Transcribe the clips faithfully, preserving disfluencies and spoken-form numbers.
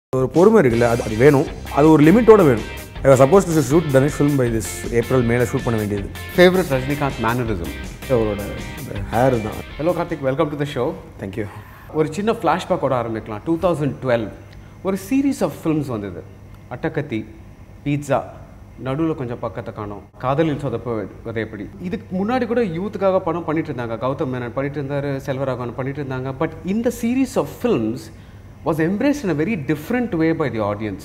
ஒரு பொறுமை இருக்குல்ல, அது அது வேணும். அது ஒரு லிமிட்டோட வேணும். I was supposed to shoot Dhanush film by this April மேல ஷூட் பண்ண வேண்டியது. Favorite Rajinikanth mannerism? அவரோட ஹேர் தான். Hello Karthik, welcome to the show. Thank you. ஒரு சின்ன ஃப்ளாஷ்பேக் ஓட ஆரம்பிக்கலாம். twenty twelve ஒரு சீரீஸ் ஆஃப் ஃபிலிம்ஸ் வந்தது. அட்டகத்தி, பீட்சா, நடுவில் கொஞ்சம் பக்கத்தை காணோம், காதலில் சொதப்பது எப்படி. இதுக்கு முன்னாடி கூட யூத்துக்காக படம் பண்ணிட்டு இருந்தாங்க. கௌதம் மேனன் பண்ணிட்டு இருந்தார், செல்வராகவன் பண்ணிட்டு இருந்தாங்க. பட் இந்த series of films was embraced in a very different way by the audience.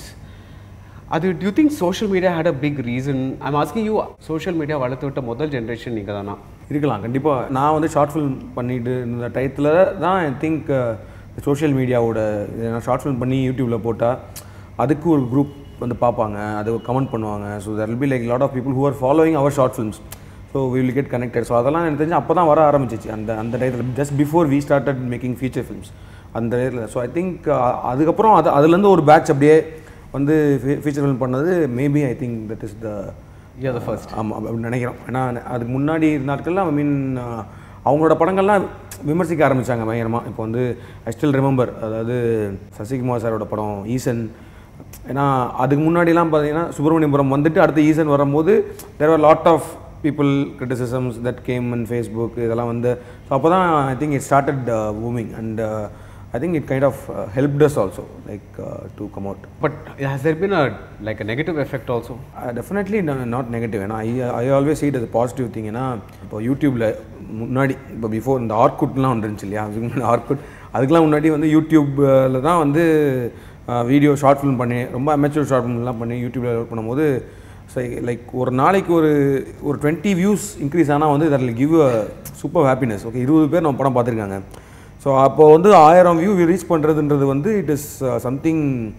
அது do you think social media had a big reason? I'm asking you, social media வளர்த்து விட்ட முதல் ஜென்ரேஷன் நீங்கள் தானா? இருக்கலாம், கண்டிப்பாக. நான் வந்து ஷார்ட் ஃபிலிம் பண்ணிட்டு இருந்த டயத்தில் தான் ஐ திங்க் சோஷியல் மீடியாவோட ஷார்ட் ஃபிலிம் பண்ணி யூடியூப்பில் போட்டால் அதுக்கு ஒரு குரூப் வந்து பார்ப்பாங்க, அது கமெண்ட் பண்ணுவாங்க. So there will be like lot of people who are following our short films. So we will get connected. So அதெல்லாம் எனக்கு தெரிஞ்சு அப்போ தான் வர ஆரம்பிச்சிச்சு அந்த அந்த டயத்தில், just before we started making feature films அந்த டயத்தில். ஸோ ஐ திங்க் அதுக்கப்புறம் அது அதுலேருந்து ஒரு பேட்ச் அப்படியே வந்து ஃபீச்சர் ஃபிலிம் பண்ணது. Maybe I think that is the you the first. ஆமாம், அப்படின்னு நினைக்கிறோம். ஏன்னா அதுக்கு முன்னாடி இருந்த நாட்கள்லாம் ஐ மீன் அவங்களோட படங்கள்லாம் விமர்சிக்க ஆரம்பித்தாங்க பயங்கரமாக. இப்போ வந்து ஐ ஸ்டில் ரிமெம்பர், அதாவது சசிகுமார் சாரோட படம் ஈசன். ஏன்னா அதுக்கு முன்னாடிலாம் பார்த்தீங்கன்னா சுப்பிரமணியபுரம் வந்துட்டு அடுத்து ஈசன் வரும்போது there are lot of people criticisms that came in Facebook இதெல்லாம் வந்து. ஸோ அப்போ தான் I think it started booming and I think it kind of uh, helped us also, like uh, to come out. But has there been a like a negative effect also? Uh, definitely no, not negative. And I I always see it as a positive thing. ஏன்னா இப்போ யூடியூப்பில் முன்னாடி இப்போ before இந்த ஆர்குட்லாம் வந்துருந்துச்சு இல்லையா, அதுக்கு முன்னாடி ஆர்குட் அதுக்கெலாம் முன்னாடி வந்து யூடியூப்பில் தான் வந்து வீடியோ ஷார்ட் ஃபிலிம் பண்ணி ரொம்ப அமெச்சூர் ஷார்ட் ஃபிலிம்லாம் பண்ணி யூடியூப்பில் ஒர்க் பண்ணும்போது லைக் ஒரு நாளைக்கு ஒரு ஒரு டுவெண்ட்டி வியூஸ் இன்க்ரீஸ் ஆனால் வந்து that will give a super happiness. Okay, இருபது பேர் நம்ம படம் பார்த்துருக்காங்க. ஸோ அப்போ வந்து ஆயிரம் வியூ ரீச் பண்ணுறதுன்றது வந்து it is something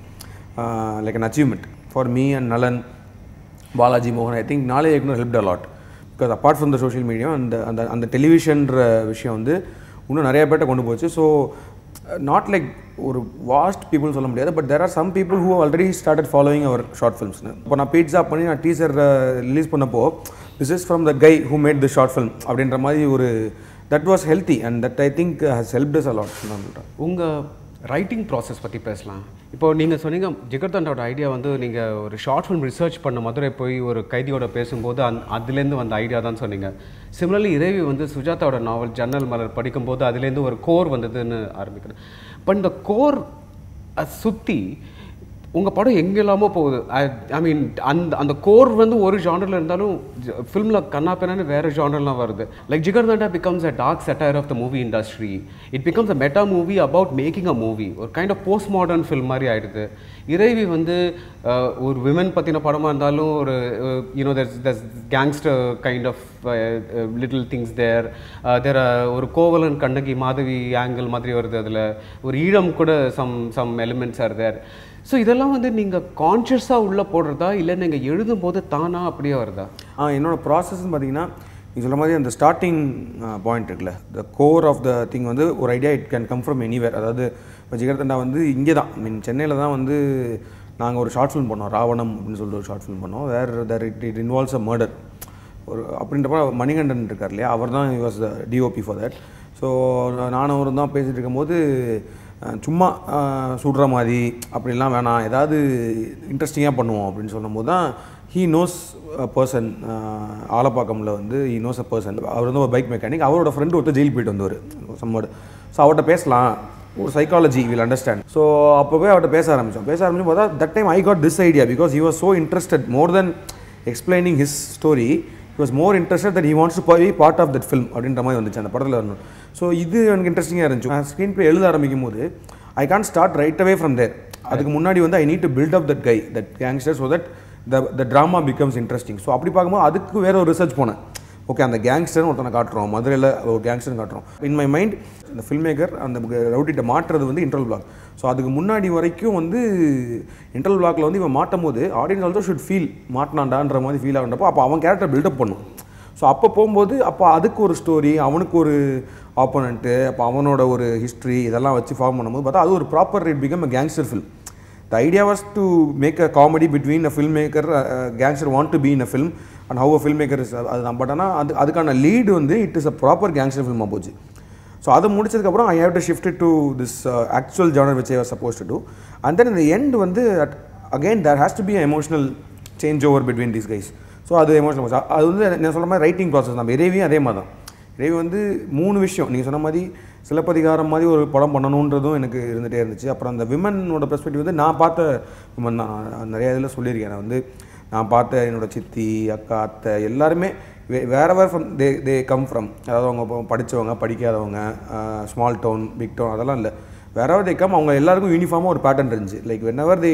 like an achievement for me and Nalan, Balaji மோகன். ஐ திங்க் நாளே இயக்குனர் helped a lot because apart from the social media அந்த அந்த அந்த டெலிவிஷன்ற விஷயம் வந்து இன்னும் நிறைய பேர்ட்ட கொண்டு போச்சு. ஸோ நாட் லைக் ஒரு வாஸ்ட் பீப்புள் சொல்ல முடியாது, but there are some people who already started following our short ஃபிலிம்ஸ்னு. இப்போ நான் பீட்சா பண்ணி நான் டீசர் ரிலீஸ் பண்ணப்போ this is from the guy who made the short film அப்படின்ற மாதிரி ஒரு that was healthy and that I think has helped us a lot. உங்கள் ரைட்டிங் ப்ராசஸ் பற்றி பேசலாம். இப்போ நீங்கள் சொன்னீங்க ஜிகர்தண்டாவோட ஐடியா வந்து நீங்கள் ஒரு ஷார்ட் ஃபிலிம் ரிசர்ச் பண்ண மதுரை போய் ஒரு கைதியோட பேசும்போது அந் அதுலேருந்து வந்த ஐடியா தான் சொன்னீங்க. சிமிலர்லி இறைவி வந்து சுஜாதாவோட நாவல் ஜன்னல் மலர் படிக்கும்போது அதுலேருந்து ஒரு கோர் வந்ததுன்னு ஆரம்பிக்கிறேன். பட் இந்த கோர் சுற்றி உங்கள் படம் எங்கெல்லாமோ போகுது. ஐ மீன் அந்த அந்த கோர் வந்து ஒரு ஜானரில் இருந்தாலும் ஃபிலிமில் கண்ணா பெண்ணு வேறு ஜானர்லாம் வருது. Like Jigarthanda becomes a dark satire of the movie industry. It becomes a meta movie about making a movie. ஒரு kind of post modern film மாதிரி ஆகிடுது. இறைவி வந்து ஒரு விமன் பற்றின படமாக இருந்தாலும் ஒரு you know that's that's gangster kind of little things there there ஒரு கோவலன் கண்ணகி மாதவி ஆங்கிள் மாதிரி வருது. அதில் ஒரு ஈழம் கூட some some elements are there. So இதெல்லாம் வந்து நீங்கள் கான்ஷியஸாக உள்ளே போடுறதா இல்லை நீங்கள் எழுதும் போது தானா அப்படியே வருதா? ஆ என்னோடய ப்ராசஸ்ன்னு பார்த்தீங்கன்னா நீங்கள் சொல்ல மாதிரி அந்த ஸ்டார்டிங் பாயிண்ட் இருக்குல்ல, the core of the thing வந்து ஒரு idea it can come from anywhere. அதாவது இப்போ ஜிகர்தண்டா வந்து இங்கே தான் மீன் சென்னையில் தான் வந்து நாங்கள் ஒரு ஷார்ட் ஃபிலிம் பண்ணோம், ராவணம் அப்படின்னு சொல்லிட்டு ஒரு ஷார்ட் ஃபிலிம் பண்ணோம். Where there it it involves a murder ஒரு அப்படின்றப்ப மணிகண்டன் இருக்கார் இல்லையா, அவர் தான் was the DOP for that. So நானும் அவரும் தான் பேசிகிட்டு இருக்கும்போது சும்மா சுடுற மாதிரி அப்படிலாம் வேணாம், ஏதாவது இன்ட்ரெஸ்டிங்காக பண்ணுவோம் அப்படின்னு சொல்லும்போது தான் ஹீ நோஸ் அ பர்சன். ஆலப்பாக்கமில் வந்து ஹீ நோஸ் அ பர்சன். அவர் வந்து ஒரு பைக் மெக்கானிக். அவரோட ஃப்ரெண்டு ஒருத்தர் ஜெயில் போயிட்டு வந்தவர் சம்மோடு. ஸோ அவர்கிட்ட பேசலாம், ஒரு சைக்காலஜி வில் அண்டர்ஸ்டாண்ட். ஸோ அப்போ போய் அவர்கிட்ட பேச ஆரம்பித்தோம். பேச ஆரம்பிச்சு பார்த்தா that time I got this idea because he was so interested more then explaining his story. he was more interested that he wants to be part of that film அப்படின்ற மாதிரி வந்துச்சு அந்த படத்தில் வரணும். ஸோ இது எனக்கு இன்ட்ரெஸ்டிங்காக இருந்துச்சு. நான் ஸ்க்ரீன் ப்ளே எழுத ஆரம்பிக்கும் போது I can't start right away from there. அதுக்கு முன்னாடி வந்து I need to build up that guy that gangster so that the the drama becomes interesting. So அப்படி பார்க்கும்போது அதுக்கு வேறு ஒரு ரிசர்ச் போனேன். ஓகே, அந்த கேங்ஸ்டர்னு ஒருத்தனை காட்டுறோம், மதுரையில் ஒரு கேங்ஸ்டர்னு காட்டுறோம். இன் மை மைண்ட் இந்த ஃபில்ம் மேக்கர் அந்த ரவுடிட்ட மாட்டுறது வந்து இன்டர்வல் பிளாக். ஸோ அதுக்கு முன்னாடி வரைக்கும் வந்து இன்டர்வல் பிளாக்ல வந்து இவன் மாட்டும் போது ஆடியன்ஸ் ஆல்சோ ஷுட் ஃபீல் மாட்டினாண்டான்ற மாதிரி ஃபீல் ஆகுன்றப்போ அப்போ அவன் கேரக்டர் பில்டப் பண்ணும். ஸோ அப்போ போகும்போது அப்போ அதுக்கு ஒரு ஸ்டோரி, அவனுக்கு ஒரு ஆப்போனண்ட்டு, அப்போ அவனோட ஒரு ஹிஸ்ட்ரி இதெல்லாம் வச்சு ஃபார்ம் பண்ணும்போது பார்த்தா அது ஒரு proper it become a gangster film. The idea was to make a comedy between a film maker, gangster want to be in a film and how a film maker is அதுதான். But ஆனால் அது அதுக்கான lead வந்து it is a proper gangster ஃபில்மாக போச்சு. So அதை முடிச்சதுக்கப்புறம் I have to shift to this actual genre which I was suppose to do and then இந்த எண்ட் வந்து again there has to be emotional change over between these guys. So அது emotional அது வந்து நான் சொல்கிற மாதிரி ரைட்டிங் ப்ராசஸ் தான். இறைவியும் அதே மாதிரி தான். இறைவி வந்து மூணு விஷயம் நீங்கள் சொன்ன மாதிரி சிலப்பதிகாரம் மாதிரி ஒரு படம் பண்ணணுன்றதும் எனக்கு இருந்துகிட்டே இருந்துச்சு. அப்புறம் அந்த விமனோட பெர்ஸ்பெக்டிவ் வந்து நான் பார்த்த விமன் தான். நிறைய இதில் சொல்லியிருக்கேன். நான் வந்து நான் பார்த்த என்னோடய சித்தி அக்கா அத்தை எல்லாருமே வே வேறு வேறு from they they come from, அதாவது அவங்க படித்தவங்க படிக்காதவங்க, ஸ்மால் டவுன் பிக் டவுன் அதெல்லாம் இல்லை, வேறவர் தே கம், அவங்க எல்லாருக்கும் யூனிஃபார்மாக ஒரு பேட்டர்ன் இருந்துச்சு. Like whenever they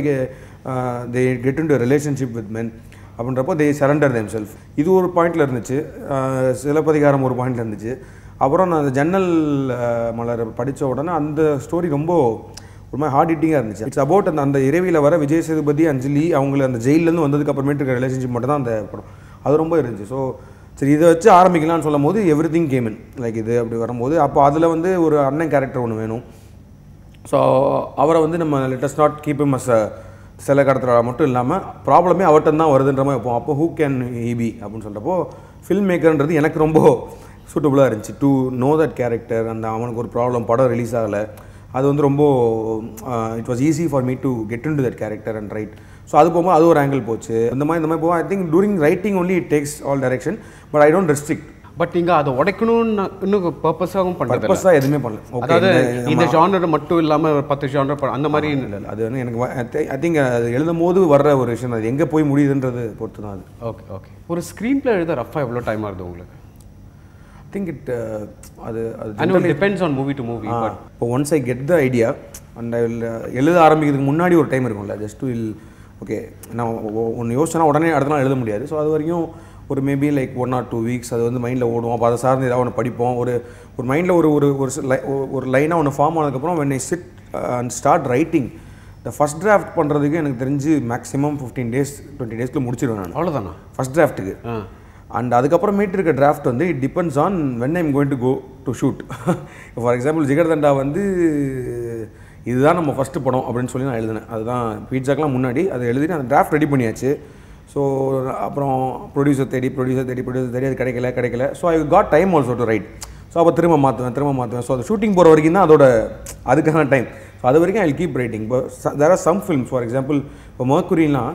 they get into relationship with men அப்படின்றப்போ தே சரண்டர் தெம் செல்ஃப். இது ஒரு பாயிண்டில் இருந்துச்சு. சிலப்பதிகாரம் ஒரு பாயிண்டில் இருந்துச்சு. அப்புறம் நான் அந்த ஜன்னல் மலர் படித்த உடனே அந்த ஸ்டோரி ரொம்ப ஒரு மாதிரி ஹார்ட் ஹிட்டிங்காக இருந்துச்சு. இட்ஸ் அபவுட் அந்த அந்த இரவியில் வர விஜய் சேதுபதி அஞ்சலி அவங்கள அந்த ஜெயிலேருந்து வந்ததுக்கு அப்புறமேட்டு இருக்க ரிலேஷன்ஷிப் மட்டும் தான் அந்த படம். அது ரொம்ப இருந்துச்சு. ஸோ சரி இதை வச்சு ஆரம்பிக்கலாம்னு சொல்லும் போது everything came in like இது அப்படி வரும்போது அப்போ அதில் வந்து ஒரு அண்ணன் கேரக்டர் ஒன்று வேணும். ஸோ அவரை வந்து நம்ம let's not keep him as a சில கடத்தில் மட்டும் இல்லாமல் ப்ராப்ளமே அவர்கிட்ட தான் வருதுன்ற மாதிரி வைப்போம். அப்போ ஹூ கேன் ஹீ பி அப்படின்னு சொல்கிறப்போ ஃபில்ம் மேக்கர்ன்றது எனக்கு ரொம்ப சூட்டபுளாக இருந்துச்சு. To know that character. அந்த அவனுக்கு ஒரு ப்ராப்ளம், படம் ரிலீஸ் ஆகலை, அது வந்து ரொம்ப it was easy for me to get into that character and write. So அது போகும்போது அது ஒரு ஆங்கிள் போச்சு. இந்த மாதிரி இந்த மாதிரி போகும். I think during writing only it takes all direction but I don't restrict. But நீங்கள் அதை உடைக்கணும்னு இன்னும் பர்பஸாகவும் பண்ணுறது பர்பஸாக எதுவுமே பண்ணல. அதாவது இந்த ஜானர் மட்டும் இல்லாமல் ஒரு பத்து ஜானர் அந்த மாதிரி இல்லை. அது வந்து எனக்கு ஐ திங்க் அது எழுதும் போது வர்ற ஒரு விஷயம், அது எங்கே போய் முடியுதுன்றது பொறுத்து தான் அது. ஓகே ஓகே ஒரு ஸ்க்ரீன் பிளே எழுத ரஃபாக எவ்வளோ டைம் ஆகுது உங்களுக்கு? ஐ திங்க் இட் அது அது depends on movie to movie. But இப்போ once I get the idea and I will எழுத ஆரம்பிக்கிறதுக்கு முன்னாடி ஒரு டைம் இருக்கும்ல, ஜஸ்ட் வில் ஓகே நான் ஒன்று யோசிச்சேன்னா உடனே அடுத்த நாள் எழுத முடியாது. ஸோ அது வரைக்கும் ஒரு maybe like one or two weeks அது வந்து மைண்டில் ஓடுவோம். அப்போ அதை சார்ந்து ஏதாவது ஒன்று படிப்போம். ஒரு ஒரு மைண்டில் ஒரு ஒரு ஒரு லைனாக ஒன்று ஃபார்ம் ஆனதுக்கப்புறம் when I sit and start writing இந்த ஃபஸ்ட் டிராஃப்ட் பண்ணுறதுக்கு எனக்கு தெரிஞ்சு மேக்ஸிமம் ஃபிஃப்டீன் டேஸ் டுவெண்ட்டி டேஸ்க்குள்ள முடிச்சிடுவேன் நான். அவ்வளோதானா ஃபஸ்ட் டிராஃப்ட்டுக்கு? அண்ட் அதுக்கப்புறமேட்டு இருக்க டிராஃப்ட் வந்து it depends on when I'm going to go to shoot. For example Jigarthanda வந்து இதுதான் நம்ம ஃபஸ்ட்டு படம் அப்படின்னு சொல்லி நான் எழுதினேன். அதுதான் பீட்சாக்கெலாம் முன்னாடி அதை எழுதிட்டு அந்த டிராஃப்ட் ரெடி பண்ணியாச்சு. ஸோ அப்புறம் ப்ரொடியூசர் தேடி ப்ரொடியூசர் தேடி ப்ரொடியூசர் தேடி அது கிடைக்கல கிடைக்கல so I got time also to write. So அப்போ திரும்ப மாற்றுவேன் திரும்ப மாற்றுவேன். ஸோ அது ஷூட்டிங் போகிற வரைக்கும் தான் அதோட அதுக்கான டைம். ஸோ அது வரைக்கும் ஐ வில் கீப் ரைட்டிங். இப்போ there are some films for example இப்போ மர்க்குரிலாம்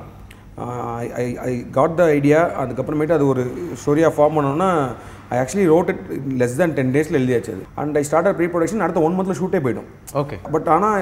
ஐ ஐ காட் த ஐடியா. அதுக்கப்புறமேட்டு அது ஒரு ஸ்டோரியாக ஃபார்ம் பண்ணோன்னா I actually wrote it less than ten டேஸில் எழுதியாச்சு அது. And I start pre production அடுத்த ஒன் மந்த்தில் ஷூட்டே போய்டும். ஓகே. பட் ஆனால்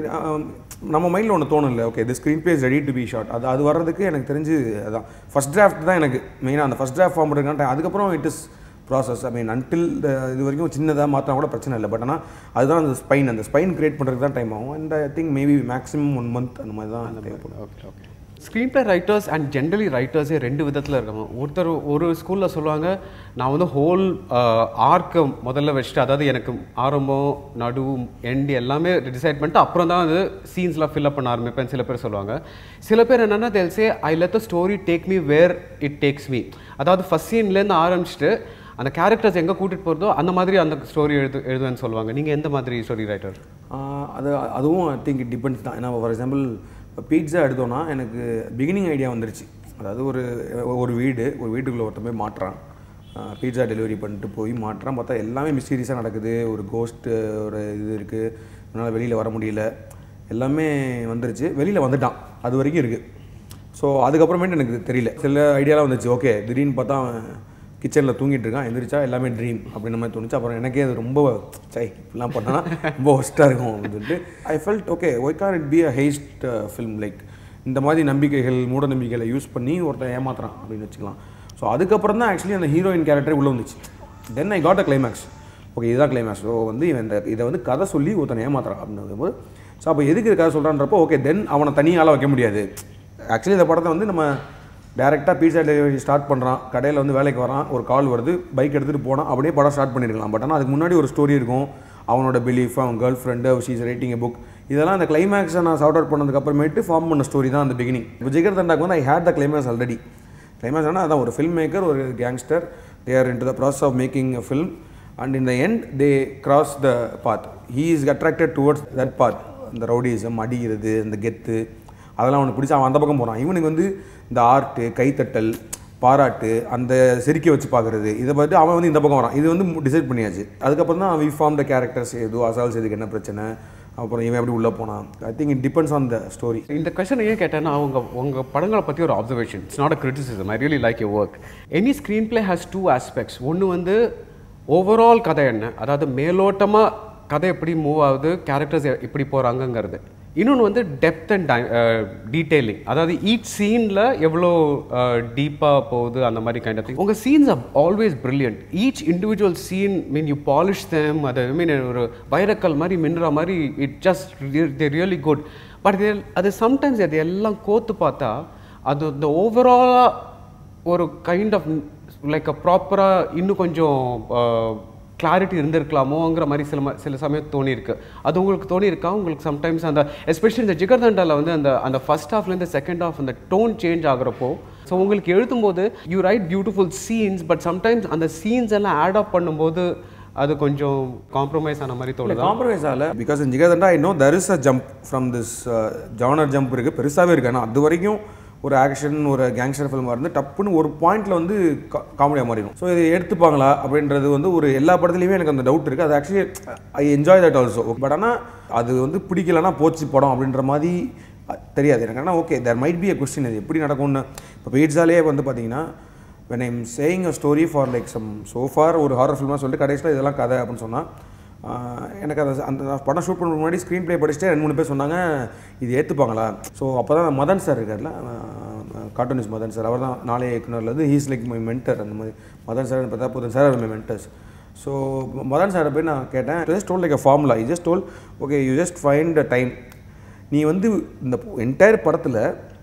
நம்ம மைண்டில் ஒன்று தோணும் இல்லை, okay the screenplay is ready to be shot. அது அது வர்றதுக்கு எனக்கு தெரிஞ்சு அதான் ஃபஸ்ட் டிராஃப்ட் தான் எனக்கு மெயினாக. அந்த ஃபஸ்ட் டிராஃப்ட் ஃபார்ம் பண்ணுறதுக்கான அதுக்கப்புறம் it is process. I mean until இது வரைக்கும் சின்னதாக மாற்றினா கூட பிரச்சனை இல்லை. பட் ஆனால் அதுதான் அந்த ஸ்பைன் அந்த ஸ்பைன் கிரியேட் பண்ணுறதுக்கு தான் டைம் ஆகும். And I think maybe maximum one month அந்த மாதிரி தான் தேவைப்படும். Okay okay screenplay writers and generally ரைட்டர்ஸே ரெண்டு விதத்தில் இருக்காங்க. ஒருத்தர் ஒரு ஸ்கூலில் சொல்லுவாங்க நான் வந்து ஹோல் ஆர்க்கை முதல்ல வச்சுட்டு, அதாவது எனக்கு ஆரம்பம் நடு எண்டு எல்லாமே டிசைட் பண்ணிட்டு அப்புறம் தான் வந்து சீன்ஸ்லாம் ஃபில்அப் பண்ண ஆரம்பிப்பேன் சில பேர் சொல்லுவாங்க. சில பேர் என்னென்னா they'll say I let the story take me where it takes me. அதாவது ஃபஸ்ட் சீன்லேருந்து ஆரம்பிச்சுட்டு அந்த கேரக்டர்ஸ் எங்கே கூட்டிகிட்டு போகிறதோ அந்த மாதிரி அந்த ஸ்டோரி எழுது எழுதுவேன்னு சொல்லுவாங்க. நீங்கள் எந்த மாதிரி ஸ்டோரி ரைட்டர்? அது அதுவும் ஐ திங்க் இட் டிபெண்ட்ஸ் தான். ஏன்னா ஃபார் எக்ஸாம்பிள் இப்போ பீட்சா எடுத்தோன்னா எனக்கு பிகினிங் ஐடியா வந்துருச்சு. அதாவது ஒரு ஒரு வீடு ஒரு வீட்டுக்குள்ளே ஒருத்தன் போய் மாட்டுறான், பீட்சா டெலிவரி பண்ணிட்டு போய் மாட்டுறான். பார்த்தா எல்லாமே மிஸ்டீரியஸாக நடக்குது. ஒரு கோஸ்ட்டு ஒரு இது இருக்குது, அதனால் வெளியில் வர முடியல, எல்லாமே வந்துருச்சு. வெளியில் வந்துட்டான், அது வரைக்கும் இருக்குது. ஸோ அதுக்கப்புறமேட்டு எனக்கு தெரியல, சில ஐடியாலாம் வந்துச்சு. ஓகே திடீர்னு பார்த்தா கிச்சனில் தூங்கிட்டு இருக்கான், எந்திரிச்சா எல்லாமே ட்ரீம் அப்படின்ற மாதிரி தோணுச்சு. அப்புறம் எனக்கே அது ரொம்ப சை இப்படிலாம் பண்ணால் ரொம்ப ஒஸ்ட்டாக இருக்கும் அப்படின்னு சொல்லிட்டு I felt okay why can't it be a heist film. Like இந்த மாதிரி நம்பிக்கைகள் மூட நம்பிக்கைகளை யூஸ் பண்ணி ஒருத்தன் ஏமாத்துறான் அப்படின்னு வச்சுக்கலாம். ஸோ அதுக்கப்புறம் தான் ஆக்சுவலி அந்த ஹீரோயின் கேரக்டர் உள்ளே வந்துச்சு. Then I got a climax. Okay இதுதான் கிளைமேக்ஸ். ஸோ வந்து இவன் இந்த இதை வந்து கதை சொல்லி ஒருத்தனை ஏமாத்துறான் அப்படின்னு போது ஸோ அப்போ எதுக்கு இது கதை சொல்கிறான்றப்போ ஓகே தென் அவனை தனியால் வைக்க முடியாது. ஆக்சுவலி இந்த படத்தை வந்து நம்ம டேரெக்டாக பீட்சா டெலிவரி ஸ்டார்ட் பண்ணுறான், கடையில் வந்து வேலைக்கு வரான், ஒரு கால் வருது, பைக் எடுத்துகிட்டு போனால் அப்படியே படம் ஸ்டார்ட் பண்ணியிருக்கலாம். பட் ஆனால் அதுக்கு முன்னாடி ஒரு ஸ்டோரி இருக்கும், அவனோட பிலீஃப், அவன் girlfriend, she is writing a book. இதெல்லாம் அந்த கிளைமேக்ஸை நான் சார்ட் அவுட் பண்ணதுக்கப்புறமேட்டு ஃபார்ம் பண்ண ஸ்டோரி தான் அந்த பிகினிங். இப்போ ஜிகர்தண்டாக்கு வந்து I had the climax already. Climax ஆனால் அதான் ஒரு ஃபில்ம் மேக்கர், ஒரு gangster, they are into the process of making a film and in the end they cross the path. He is attracted towards that path. இந்த rowdyism, அடிக்கிறது, இந்த கெத்து அதெல்லாம் அவனுக்கு பிடிச்சி அவன் அந்த பக்கம் போகிறான். இவனுக்கு வந்து இந்த ஆர்ட்டு, கைத்தட்டல், பாராட்டு, அந்த சிரிக்க வச்சு பார்க்குறது, இதை பார்த்து அவன் வந்து இந்த பக்கம் வரான். இது வந்து டிசைட் பண்ணியாச்சு. அதுக்கப்புறம் தான் வி ஃபார்ம் த கேரக்டர்ஸ், எதுவும் அசால் செய்துக்கு என்ன பிரச்சனை, அப்புறம் இவன் எப்படி உள்ளே போனான். I think it depends on the story. இந்த கொஸ்டின் ஏன் கேட்டேன்னா, அவங்க உங்கள் படங்களை பற்றி ஒரு observation, it's not a criticism. I really like your work. Any screenplay has two aspects. ஒன்று வந்து ஓவரால் கதை என்ன, அதாவது மேலோட்டமாக கதை எப்படி மூவ் ஆகுது, கேரக்டர்ஸ் எப்படி போகிறாங்கங்கிறது. இன்னொன்று வந்து டெப்த் அண்ட் டீட்டெயிலிங், அதாவது ஈச் சீனில் எவ்வளோ டீப்பாக போகுது அந்த மாதிரி கைண்ட் ஆஃப் திங். உங்கள் scenes are always brilliant. Each individual scene mean you polish them, அது ஐ மீன் ஒரு வைரக்கல் மாதிரி மின்னுற மாதிரி it just they really good. But அது சம்டைம்ஸ் அது எல்லாம் கோத்து பார்த்தா அது இந்த ஓவராலாக ஒரு கைண்ட் ஆஃப் லைக் அ ப்ராப்பராக இன்னும் கொஞ்சம் கிளாரிட்டி இருந்திருக்கலாமோங்கிற மாதிரி சில சில சமயம் தோணியிருக்கு. அது உங்களுக்கு தோணியிருக்கா? உங்களுக்கு சம்டைம்ஸ் அந்த எஸ்பெஷலி இந்த ஜிகர்தண்டாவில் வந்து அந்த அந்த ஃபர்ஸ்ட் ஹாஃப்லேருந்து செகண்ட் ஹாஃப் அந்த டோன் சேஞ்ச் ஆகிறப்போ, ஸோ உங்களுக்கு எழுதும்போது you write beautiful scenes, but sometimes அந்த சீன்ஸ் எல்லாம் ஆட் அப் பண்ணும்போது அது கொஞ்சம் காம்ப்ரமைஸ் ஆன மாதிரி தோணுது. காம்ப்ரமைஸ் ஆகல, because in Jigarthanda I know there is a jump from this genre jump இருக்குது, பெருசாகவே இருக்குது. ஆனால் அது வரைக்கும் ஒரு ஆக்ஷன், ஒரு கேங்ஸ்டர் ஃபில்மாக இருந்து டப்புன்னு ஒரு பாயிண்டில் வந்து காமெடியாக மாறிடும். ஸோ இதை எடுத்துப்பாங்களா அப்படின்றது வந்து ஒரு எல்லா படத்துலையுமே எனக்கு அந்த டவுட் இருக்குது. அது actually I enjoy that also. But ஆனால் அது வந்து பிடிக்கலன்னா போச்சு படம் அப்படின்ற மாதிரி தெரியாது எனக்கு. ஆனால் okay, there might be a question, இது எப்படி நடக்கும்னு. இப்போ பீட்ஸாலே வந்து பார்த்தீங்கன்னா when I'm saying a story for like some so far ஒரு ஹாரர் ஃபில்மாக சொல்லிட்டு கடைசியில் இதெல்லாம் கதை அப்படின்னு சொன்னால், எனக்கு அதை அந்த படம் ஷூட் பண்ணுற முன்னாடி ஸ்க்ரீன் ப்ளே படிச்சுட்டு ரெண்டு மூணு பேர் சொன்னாங்க இது ஏற்றுப்பாங்களா. ஸோ அப்போ தான் மதன் சார் இருக்கார்ல, கார்ட்டூனிஸ்ட் மதன் சார், அவர் தான் நாளைய இயக்குனர்லேருந்து ஹீஸ் லைக் மை மென்டர். அந்த மாதிரி மதன் சார் பார்த்தா புதன் sir my mentors. So Madan சாரை போய் நான் கேட்டேன், just told like a formula, you just told okay you just find a time. நீ வந்து இந்த என்டையர் படத்தில்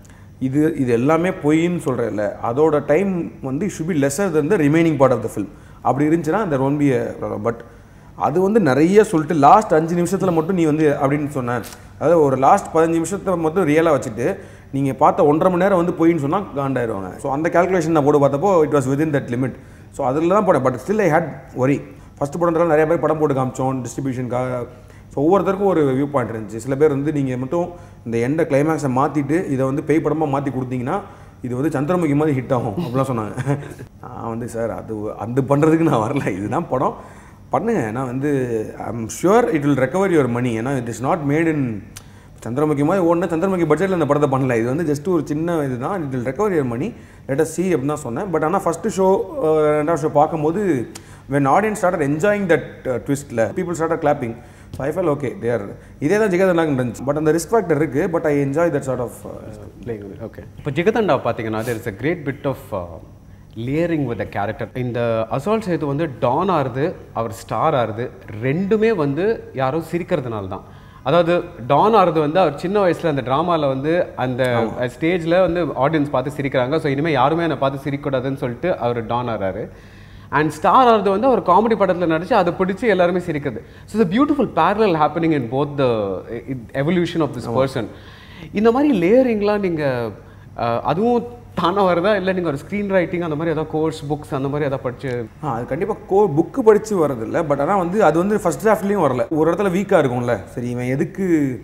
இது இது எல்லாமே பொய்ன்னு சொல்கிறேன்ல, அதோட டைம் வந்து should be lesser than the remaining part of the film. அப்படி இருந்துச்சுன்னா there won't be a problem. But அது வந்து நிறைய சொல்லிட்டு லாஸ்ட் அஞ்சு நிமிஷத்தில் மட்டும் நீ வந்து அப்படின்னு சொன்னேன். அதாவது ஒரு லாஸ்ட் பதினஞ்சு நிமிஷத்தை மட்டும் ரியலாக வச்சுட்டு நீங்கள் பார்த்த ஒன்றரை மணி நேரம் வந்து பொய்ன்னு சொன்னால் காண்டாயிருவாங்க. ஸோ அந்த கேல்குலேஷன் நான் போட்டு பார்த்தப்போ it was within that limit. So அதில் தான் போனேன். But still I hate worry. First படத்தில் நிறைய பேர் படம் போட்டு காமிச்சோம் டிஸ்ட்ரிபியூஷனுக்காக. ஸோ ஒவ்வொருத்தருக்கும் ஒரு வியூ பாயிண்ட் இருந்துச்சு. சில பேர் வந்து நீங்கள் மட்டும் இந்த எண்டை கிளைமேக்ஸை மாற்றிட்டு இதை வந்து பேய் படமாக மாற்றி கொடுத்தீங்கன்னா இது வந்து சந்திரமுகி மாதிரி ஹிட் ஆகும் அப்படிலாம் சொன்னாங்க. நான் வந்து சார் அது அது பண்ணுறதுக்கு நான் வரல, இதுதான் படம் பண்ணுங்க. நான் வந்து I'm sure it will recover your money. ஏன்னா it is not made in Chandramukhi மாதிரி ஒன்று சந்திரமுகி பட்ஜெட்டில் இந்த படத்தை பண்ணல. இது வந்து ஜஸ்ட் ஒரு சின்ன இது தான். It will recover your money, let us see அப்படின்னு தான் சொன்னேன். பட் ஆனால் ஃபஸ்ட்டு ஷோ ரெண்டாவது ஷோ பார்க்கும்போது when audience started enjoying that uh, twist la people started clapping, so I felt okay they are இதே தான் ஜிகர்தண்டா இருந்துச்சு. பட் அந்த ரிஸ்க் ஃபேக்டர் இருக்குது. But I enjoy that sort of playing with it. Okay, இப்போ ஜிகர்தண்டா பார்த்தீங்கன்னா there is a great bit of uh, layering with the character. இந்த assault Sethu வந்து don ஆறுது, அவர் ஸ்டார் ஆறுது, ரெண்டுமே வந்து யாரும் சிரிக்கிறதுனால தான். அதாவது டான் ஆறுது வந்து அவர் சின்ன வயசில் அந்த ட்ராமாவில் வந்து அந்த ஸ்டேஜில் வந்து ஆடியன்ஸ் பார்த்து சிரிக்கிறாங்க, ஸோ இனிமேல் யாருமே என்னை பார்த்து சிரிக்கக்கூடாதுன்னு சொல்லிட்டு அவர் டான் ஆறாரு. அண்ட் ஸ்டார் ஆறுது வந்து அவர் காமெடி படத்தில் நடிச்சு அதை பிடிச்சி எல்லாருமே சிரிக்கிறது. So the beautiful parallel happening in both the evolution of this person. இந்த மாதிரி லேயரிங்லாம் நீங்கள் அதுவும் தானே வருதா, இல்லை நீங்கள் ஒரு ஸ்க்ரீன் ரைட்டிங் அந்த மாதிரி ஏதாவது கோர்ஸ் புக்ஸ் அந்த மாதிரி ஏதாவது படிச்சு? ஆ அது கண்டிப்பாக கோ புக்கு படித்து வரதில்லை. பட் ஆனால் வந்து அது வந்து ஃபஸ்ட் டிராஃப்ட்லேயும் வரல. ஒரு இடத்துல வீக்காக இருக்கும்ல, சரி இவன் எதுக்கு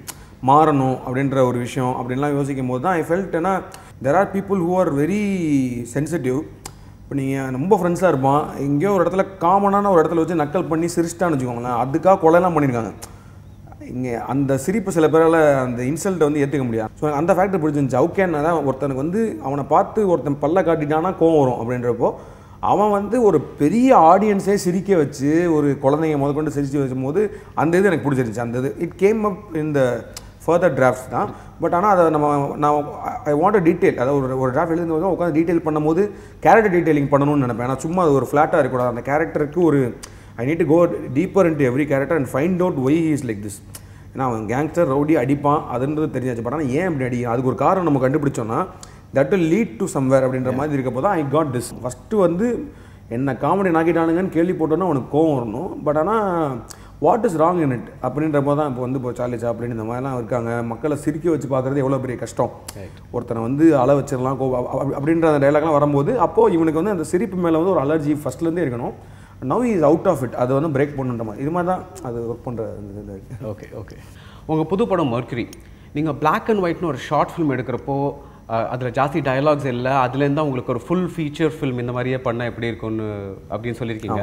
மாறணும் அப்படின்ற ஒரு விஷயம் அப்படின்லாம் யோசிக்கும் போது தான் ஐ ஃபெல்ட். ஏன்னா there are people who are very sensitive. இப்போ நீங்கள் ரொம்ப ஃப்ரெண்ட்ஸாக இருப்பான், எங்கேயோ ஒரு இடத்துல காமனான ஒரு இடத்துல வச்சு நக்கல் பண்ணி சிரிச்சிட்டான்னு வச்சுக்கோங்களேன், அதுக்காக கொலைலாம் பண்ணியிருக்காங்க. இங்கே அந்த சிரிப்பு சில பேரால் அந்த இன்சல்ட்டை வந்து ஏற்றுக்க முடியாது. ஸோ அந்த ஃபேக்டர் பிடிச்சிருந்துச்சு. அவுக்கேன்னா தான் ஒருத்தனுக்கு வந்து அவனை பார்த்து ஒருத்தன் பல்ல காட்டிட்டானா கோவம் வரும் அப்படின்றப்போ அவன் வந்து ஒரு பெரிய ஆடியன்ஸே சிரிக்க வச்சு ஒரு குழந்தைங்க முதல் கொண்டு சிரிச்சு வச்சும் போது அந்த இது எனக்கு பிடிச்சிருந்துச்சு. அந்த இது இட் கேம் அப் இந்த ஃபர்தர் டிராஃப்ட்ஸ் தான். பட் ஆனால் அதை நம்ம நான் ஐ வாண்ட் அ டீட்டெயில், அதாவது ஒரு ஒரு டிராஃப்ட் எழுதும்போது உட்காந்து டீட்டெயில் பண்ணும்போது கேரக்டர் டீட்டெயிலிங் பண்ணணும்னு நினைப்பேன். ஆனால் சும்மா அது ஒரு ஃப்ளாட்டாக இருக்கக்கூடாது. அந்த கேரக்டருக்கு ஒரு I need to go deeper into every character and find out why he is like this. ஏன்னா அவன் கேங்ஸ்டர் ரவுடி அடிப்பான் அதுன்றது தெரிஞ்சாச்சு. பட் ஆனால் ஏன் அப்படி அடிக்கும், அதுக்கு ஒரு காரணம் நம்ம கண்டுபிடிச்சோன்னா that will lead to somewhere அப்படின்ற மாதிரி இருக்கப்போ தான் ஐ காட் திஸ். ஃபஸ்ட்டு வந்து என்ன காமெடி நாக்கிட்டானுங்கன்னு கேள்வி போட்டோன்னா அவனுக்கு கோவம் வரணும். பட் ஆனால் what is wrong in it அப்படின்றப்போ தான் இப்போ வந்து இப்போ சார்லி சாப்ளின் இந்த மாதிரிலாம் இருக்காங்க. மக்களை சிரிக்க வச்சு பார்க்குறது எவ்வளோ பெரிய கஷ்டம். ஒருத்தனை வந்து அழ வச்சிடலாம் கோ அப்படின்ற அந்த டைலாக்லாம் வரும்போது அப்போது இவனுக்கு வந்து அந்த சிரிப்பு மேலே வந்து ஒரு அலர்ஜி ஃபஸ்ட்லேருந்தே இருக்கணும். Now is out of it, அதை வந்து பிரேக் பண்ணுன்ற மாதிரி இது மாதிரி தான் அது ஒர்க் பண்ணுற இது. ஓகே ஓகே உங்கள் புது படம் மர்க்யூரி, நீங்கள் பிளாக் அண்ட் ஒயிட்னு ஒரு ஷார்ட் ஃபிலிம் எடுக்கிறப்போ அதில் ஜாஸ்தி டயலாக்ஸ் இல்லை, அதுலேருந்து தான் உங்களுக்கு ஒரு ஃபுல் ஃபீச்சர் ஃபில்ம் இந்த மாதிரியே பண்ணால் எப்படி இருக்கும்னு அப்படின்னு சொல்லியிருக்கீங்க.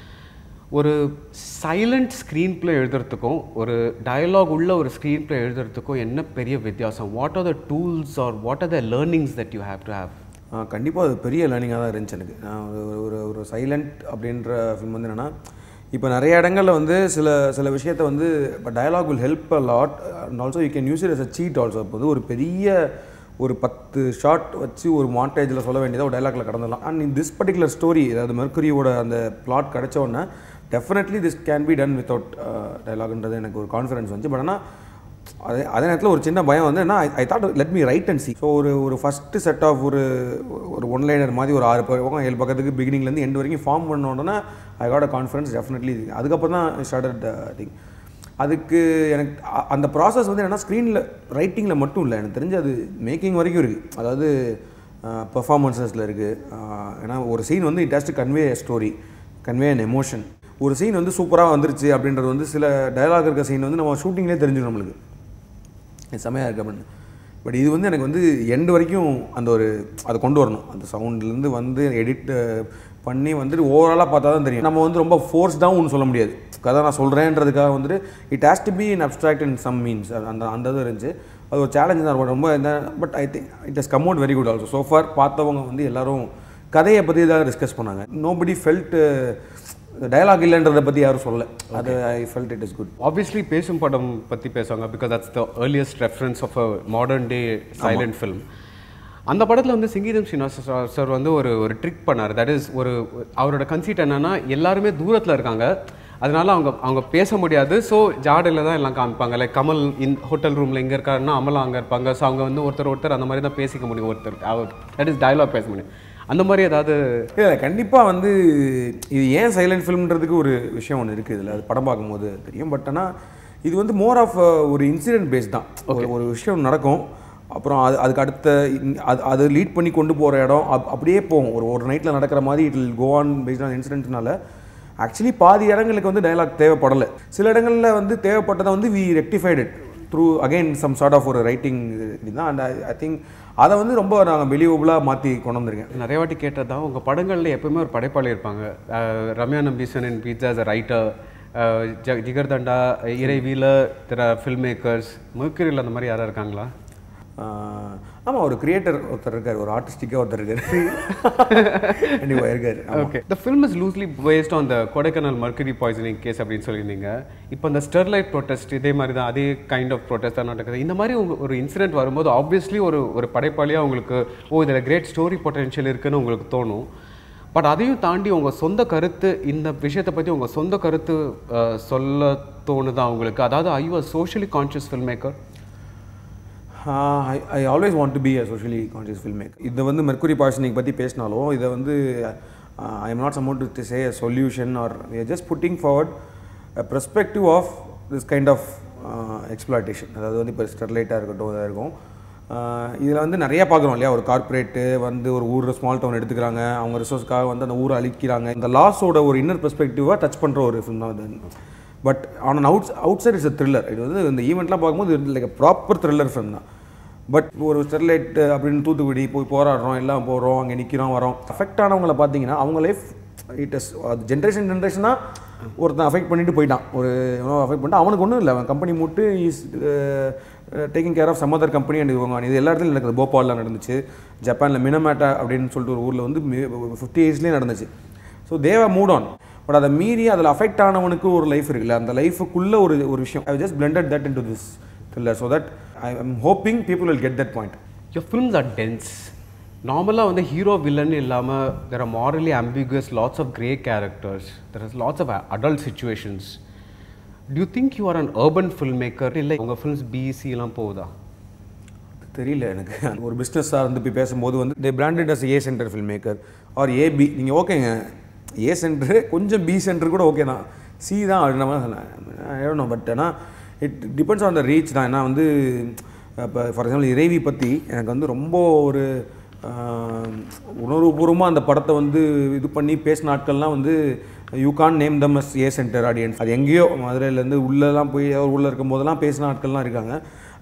ஒரு சைலண்ட் ஸ்க்ரீன் பிளே எழுதுறதுக்கும் ஒரு டயலாக் உள்ள ஒரு ஸ்க்ரீன் பிளே எழுதுறதுக்கும் என்ன பெரிய வித்தியாசம்? What are the tools or what are the learnings that you have to have? கண்டிப்பாக அது பெரிய லேர்னிங்காக தான் இருந்துச்சு எனக்கு. நான் ஒரு ஒரு சைலண்ட் அப்படின்ற ஃபில்ம் வந்து என்னென்னா, இப்போ நிறைய இடங்களில் வந்து சில சில விஷயத்தை வந்து இப்போ dialogue will help a lot and also you can use it as a cheat also. இப்போ வந்து ஒரு பெரிய ஒரு பத்து ஷார்ட் வச்சு ஒரு மாண்டேஜில் சொல்ல வேண்டியதாக ஒரு டைலாக்ல கடந்துடலாம். And in this particular story, அதாவது மெர்க்குரியோட அந்த பிளாட் கிடச்ச உடனே definitely this can be done without டைலாக்ன்றது எனக்கு ஒரு கான்ஃபிடன்ஸ் வந்துச்சு. பட் ஆனால் அதே அதே நேரத்தில் ஒரு சின்ன பயம் வந்து என்ன, I thought let me write and see. So ஒரு ஒரு ஃபஸ்ட்டு செட் ஆஃப் ஒரு ஒரு ஒன் லைனர் மாதிரி ஒரு ஆறு பக்கம் ஏழு பக்கத்துக்கு பிகினிங்லேருந்து எண்டு வரைக்கும் ஃபார்ம் பண்ண உடனே I got a confidence definitely. அதுக்கப்புறம் தான் ஸ்டார்டட் திங். அதுக்கு எனக்கு அந்த ப்ராசஸ் வந்து என்னென்னா ஸ்க்ரீனில் ரைட்டிங்கில் மட்டும் இல்லை, எனக்கு தெரிஞ்சு அது மேக்கிங் வரைக்கும் இருக்குது. அதாவது பெர்ஃபார்மன்ஸஸில் இருக்குது. ஏன்னா ஒரு சீன் வந்து it has to convey a story, convey an emotion. ஒரு சீன் வந்து சூப்பராக வந்துருச்சு அப்படின்றது வந்து சில டயலாக் இருக்க சீன் வந்து நம்ம ஷூட்டிங்லேயே தெரிஞ்சிடும் நம்மளுக்கு செமையாக இருக்குது அப்படின்னு. பட் இது வந்து எனக்கு வந்து எண்டு வரைக்கும் அந்த ஒரு அதை கொண்டு வரணும். அந்த சவுண்ட்லேருந்து வந்து எடிட் பண்ணி வந்துட்டு ஓவராலாக பார்த்தா தான் தெரியும். நம்ம வந்து ரொம்ப ஃபோர்ஸ்டாகவும் ஒன்று சொல்ல முடியாது. கதை நான் சொல்கிறேன்றதுக்காக வந்துட்டு it has to be in abstract in some means. அந்த அந்த இது இருந்துச்சு. அது ஒரு சேலஞ்ச் தான் ரொம்ப இந்த. But I think it has come out very good also. So far பார்த்தவங்க வந்து எல்லோரும் கதையை பற்றி தான் டிஸ்கஸ் பண்ணாங்க. நோபடி ஃபெல்ட் டயலாக் இல்லைன்றதை பற்றி யாரும் சொல்லலை. அது I felt it is good. Obviously Pesum Padam பற்றி பேசுவாங்க because that's the earliest reference of a modern day silent film. அந்த படத்தில் வந்து சிங்கீதம் ஸ்ரீனிவாச சார் வந்து ஒரு ஒரு ட்ரிக் பண்ணார். தட் இஸ் ஒரு அவரோட கன்சீட் என்னென்னா, எல்லாருமே தூரத்தில் இருக்காங்க, அதனால அவங்க அவங்க பேச முடியாது. ஸோ ஜாடையில் தான் எல்லாம் காமிப்பாங்க. லைக் கமல் இன் ஹோட்டல் ரூமில் எங்கே இருக்காருன்னா அமலா அங்கே இருப்பாங்க. ஸோ அவங்க வந்து ஒருத்தர் ஒருத்தர் அந்த மாதிரி தான் பேசிக்க முடியும். ஒருத்தர் அவர் தட் இஸ் டயலாக் பேச முடியும். அந்த மாதிரி ஏதாவது இல்லை கண்டிப்பாக வந்து இது ஏன் சைலண்ட் ஃபில்ம்ன்றதுக்கு ஒரு விஷயம் ஒன்று இருக்குது இதில். அது படம் பார்க்கும்போது தெரியும். பட் ஆனால் இது வந்து மோர் ஆஃப் ஒரு இன்சிடென்ட் பேஸ் தான். ஒரு ஒரு விஷயம் நடக்கும், அப்புறம் அது அதுக்கு அடுத்த அது அது லீட் பண்ணி கொண்டு போகிற இடம் அப் அப்படியே போகும். ஒரு ஒரு நைட்டில் நடக்கிற மாதிரி it will go on based on இன்சிடென்ட்னால ஆக்சுவலி பாதி இடங்களுக்கு வந்து டயலாக் தேவைப்படலை. சில இடங்களில் வந்து தேவைப்பட்டதை வந்து we rectified it through again some sort of ஒரு ரைட்டிங் தான். அண்ட் ஐ திங்க் அதை வந்து ரொம்ப நாங்கள் பிலீவபுளாக மாற்றி கொண்டு வந்திருக்கேன். நிறைய வாட்டி கேட்டது தான், உங்கள் படங்களில் எப்போவுமே ஒரு படைப்பாளி இருப்பாங்க. Ramya Nambeesan in Pizza as a writer, ஜ ஜிகர்தண்டா, இறைவியில் திர ஃபில்ம் மேக்கர்ஸ், மெர்க்குரியில் அந்த மாதிரி யாராக இருக்காங்களா? ஆமாம், ஒரு கிரியேட்டர் ஒருத்தர் இருக்கார், ஒரு ஆர்டிஸ்டிக்காக ஒருத்தர் இருக்கார். கண்டிப்பாக இருக்கார். Okay, the film is loosely based on the Kodaikanal mercury poisoning case அப்படின்னு சொல்லியிருந்தீங்க. இப்போ இந்த ஸ்டெர்லைட் ப்ரொட்டஸ்ட் இதே மாதிரி தான், அதே கைண்ட் ஆஃப் ப்ரொட்டஸ்ட் தான் நடக்குது. இந்த மாதிரி ஒரு இன்சிடென்ட் வரும்போது ஆப்வியஸ்லி ஒரு ஒரு படைப்பாளியாக உங்களுக்கு ஓ இதில் கிரேட் ஸ்டோரி பொட்டென்ஷியல் இருக்குன்னு உங்களுக்கு தோணும். பட் அதையும் தாண்டி உங்கள் சொந்த கருத்து, இந்த விஷயத்தை பற்றி உங்கள் சொந்த கருத்து சொல்ல தோணுதான் உங்களுக்கு? அதாவது I you a socially conscious film maker? I I always want to be a socially conscious film maker. இதை வந்து மெர்க்குரி பாய்சனிங் பற்றி பேசினாலும் இதை வந்து I am not supposed to say a solution or we are just putting forward a perspective of this kind of exploitation. அதாவது வந்து இப்போ ஸ்டெர்லைட்டாக இருக்கட்டும், இதாக இருக்கும். இதில் வந்து நிறைய பார்க்குறோம் இல்லையா, ஒரு கார்ப்பரேட்டு வந்து ஒரு ஊர் ஸ்மால் டவுன் எடுத்துக்கிறாங்க, அவங்க ரிசோர்ஸ்க்காக வந்து அந்த ஊரை அழிக்கிறாங்க. இந்த லாஸோட ஒரு இன்னர் பெர்ஸ்பெக்டிவாக டச் பண்ணுற ஒரு ஃபில்ம் தான் இது. But on out outside it's a thriller. இது வந்து இந்த ஈவெண்ட்லாம் பார்க்கும்போது லைக் ப்ராப்பர் த்ரில்லர் ஃபில்ம் தான். பட் ஒரு ஸ்டெர்லைட் அப்படின்னு தூத்துக்குடி போய் போராடுறோம், எல்லாம் போகிறோம், அங்கே நிற்கிறோம், வரோம். அஃபெக்ட் ஆனவங்களை பார்த்தீங்கன்னா அவங்க லைஃப் இட் இஸ் அது ஜென்ரேஷன் ஜென்ரேஷனாக ஒருத்தன் அஃபெக்ட் பண்ணிட்டு போயிட்டான். ஒரு எவ்வளோ அஃபெக்ட் பண்ணிட்டு அவனுக்கு ஒன்றும் இல்லை, அவன் கம்பெனி மூட்டு is taking care of some other company and இவங்க. இது எல்லா இடத்துலையும் நடக்குது. போபாலில் நடந்துச்சு, ஜப்பானில் மினமேட்டா அப்படின்னு சொல்லிட்டு ஒரு ஊரில் வந்து ஃபிஃப்டி இயர்ஸ்லேயே நடந்துச்சு. ஸோ தேவ மூட் ஆன். பட் அதை மீறி அதில் அஃபெக்ட் ஆனவனுக்கு ஒரு லைஃப் இருக்குல்ல, அந்த லைஃபுக்குள்ளே ஒரு ஒரு விஷயம். I just blended that in to this thriller so that I am hoping people will get that point. Your films are tense. நார்மலாக வந்து ஹீரோ வில்லன் இல்லாமல் there are morally ambiguous, lots of grey characters, there is lots of adult situations. Do you think you are an urban film maker? இல்லை உங்கள் films பிசிலாம் போகுதா? தெரியல எனக்கு. ஒரு பிஸ்னஸாக இருந்து போய் பேசும்போது வந்து they branded as A center film maker or A B. நீங்கள் ஓகேங்க, ஏ சென்டரு கொஞ்சம் பி சென்டர் கூட ஓகே தான், சி தான் அப்படின்ற மாதிரி சொன்னேன். எழுதணும். பட் ஆனால் it depends on the reach தான். ஏன்னா வந்து இப்போ ஃபார் எக்ஸாம்பிள் இறைவி பற்றி எனக்கு வந்து ரொம்ப ஒரு உணர்வுபூர்வமாக அந்த படத்தை வந்து இது பண்ணி பேசின நாட்கள்லாம் வந்து you can name them as A center audience. அது எங்கேயோ மதுரையிலேருந்து உள்ளெல்லாம் போய் உள்ளே இருக்கும் போதெல்லாம் பேசின நாட்கள்லாம் இருக்காங்க.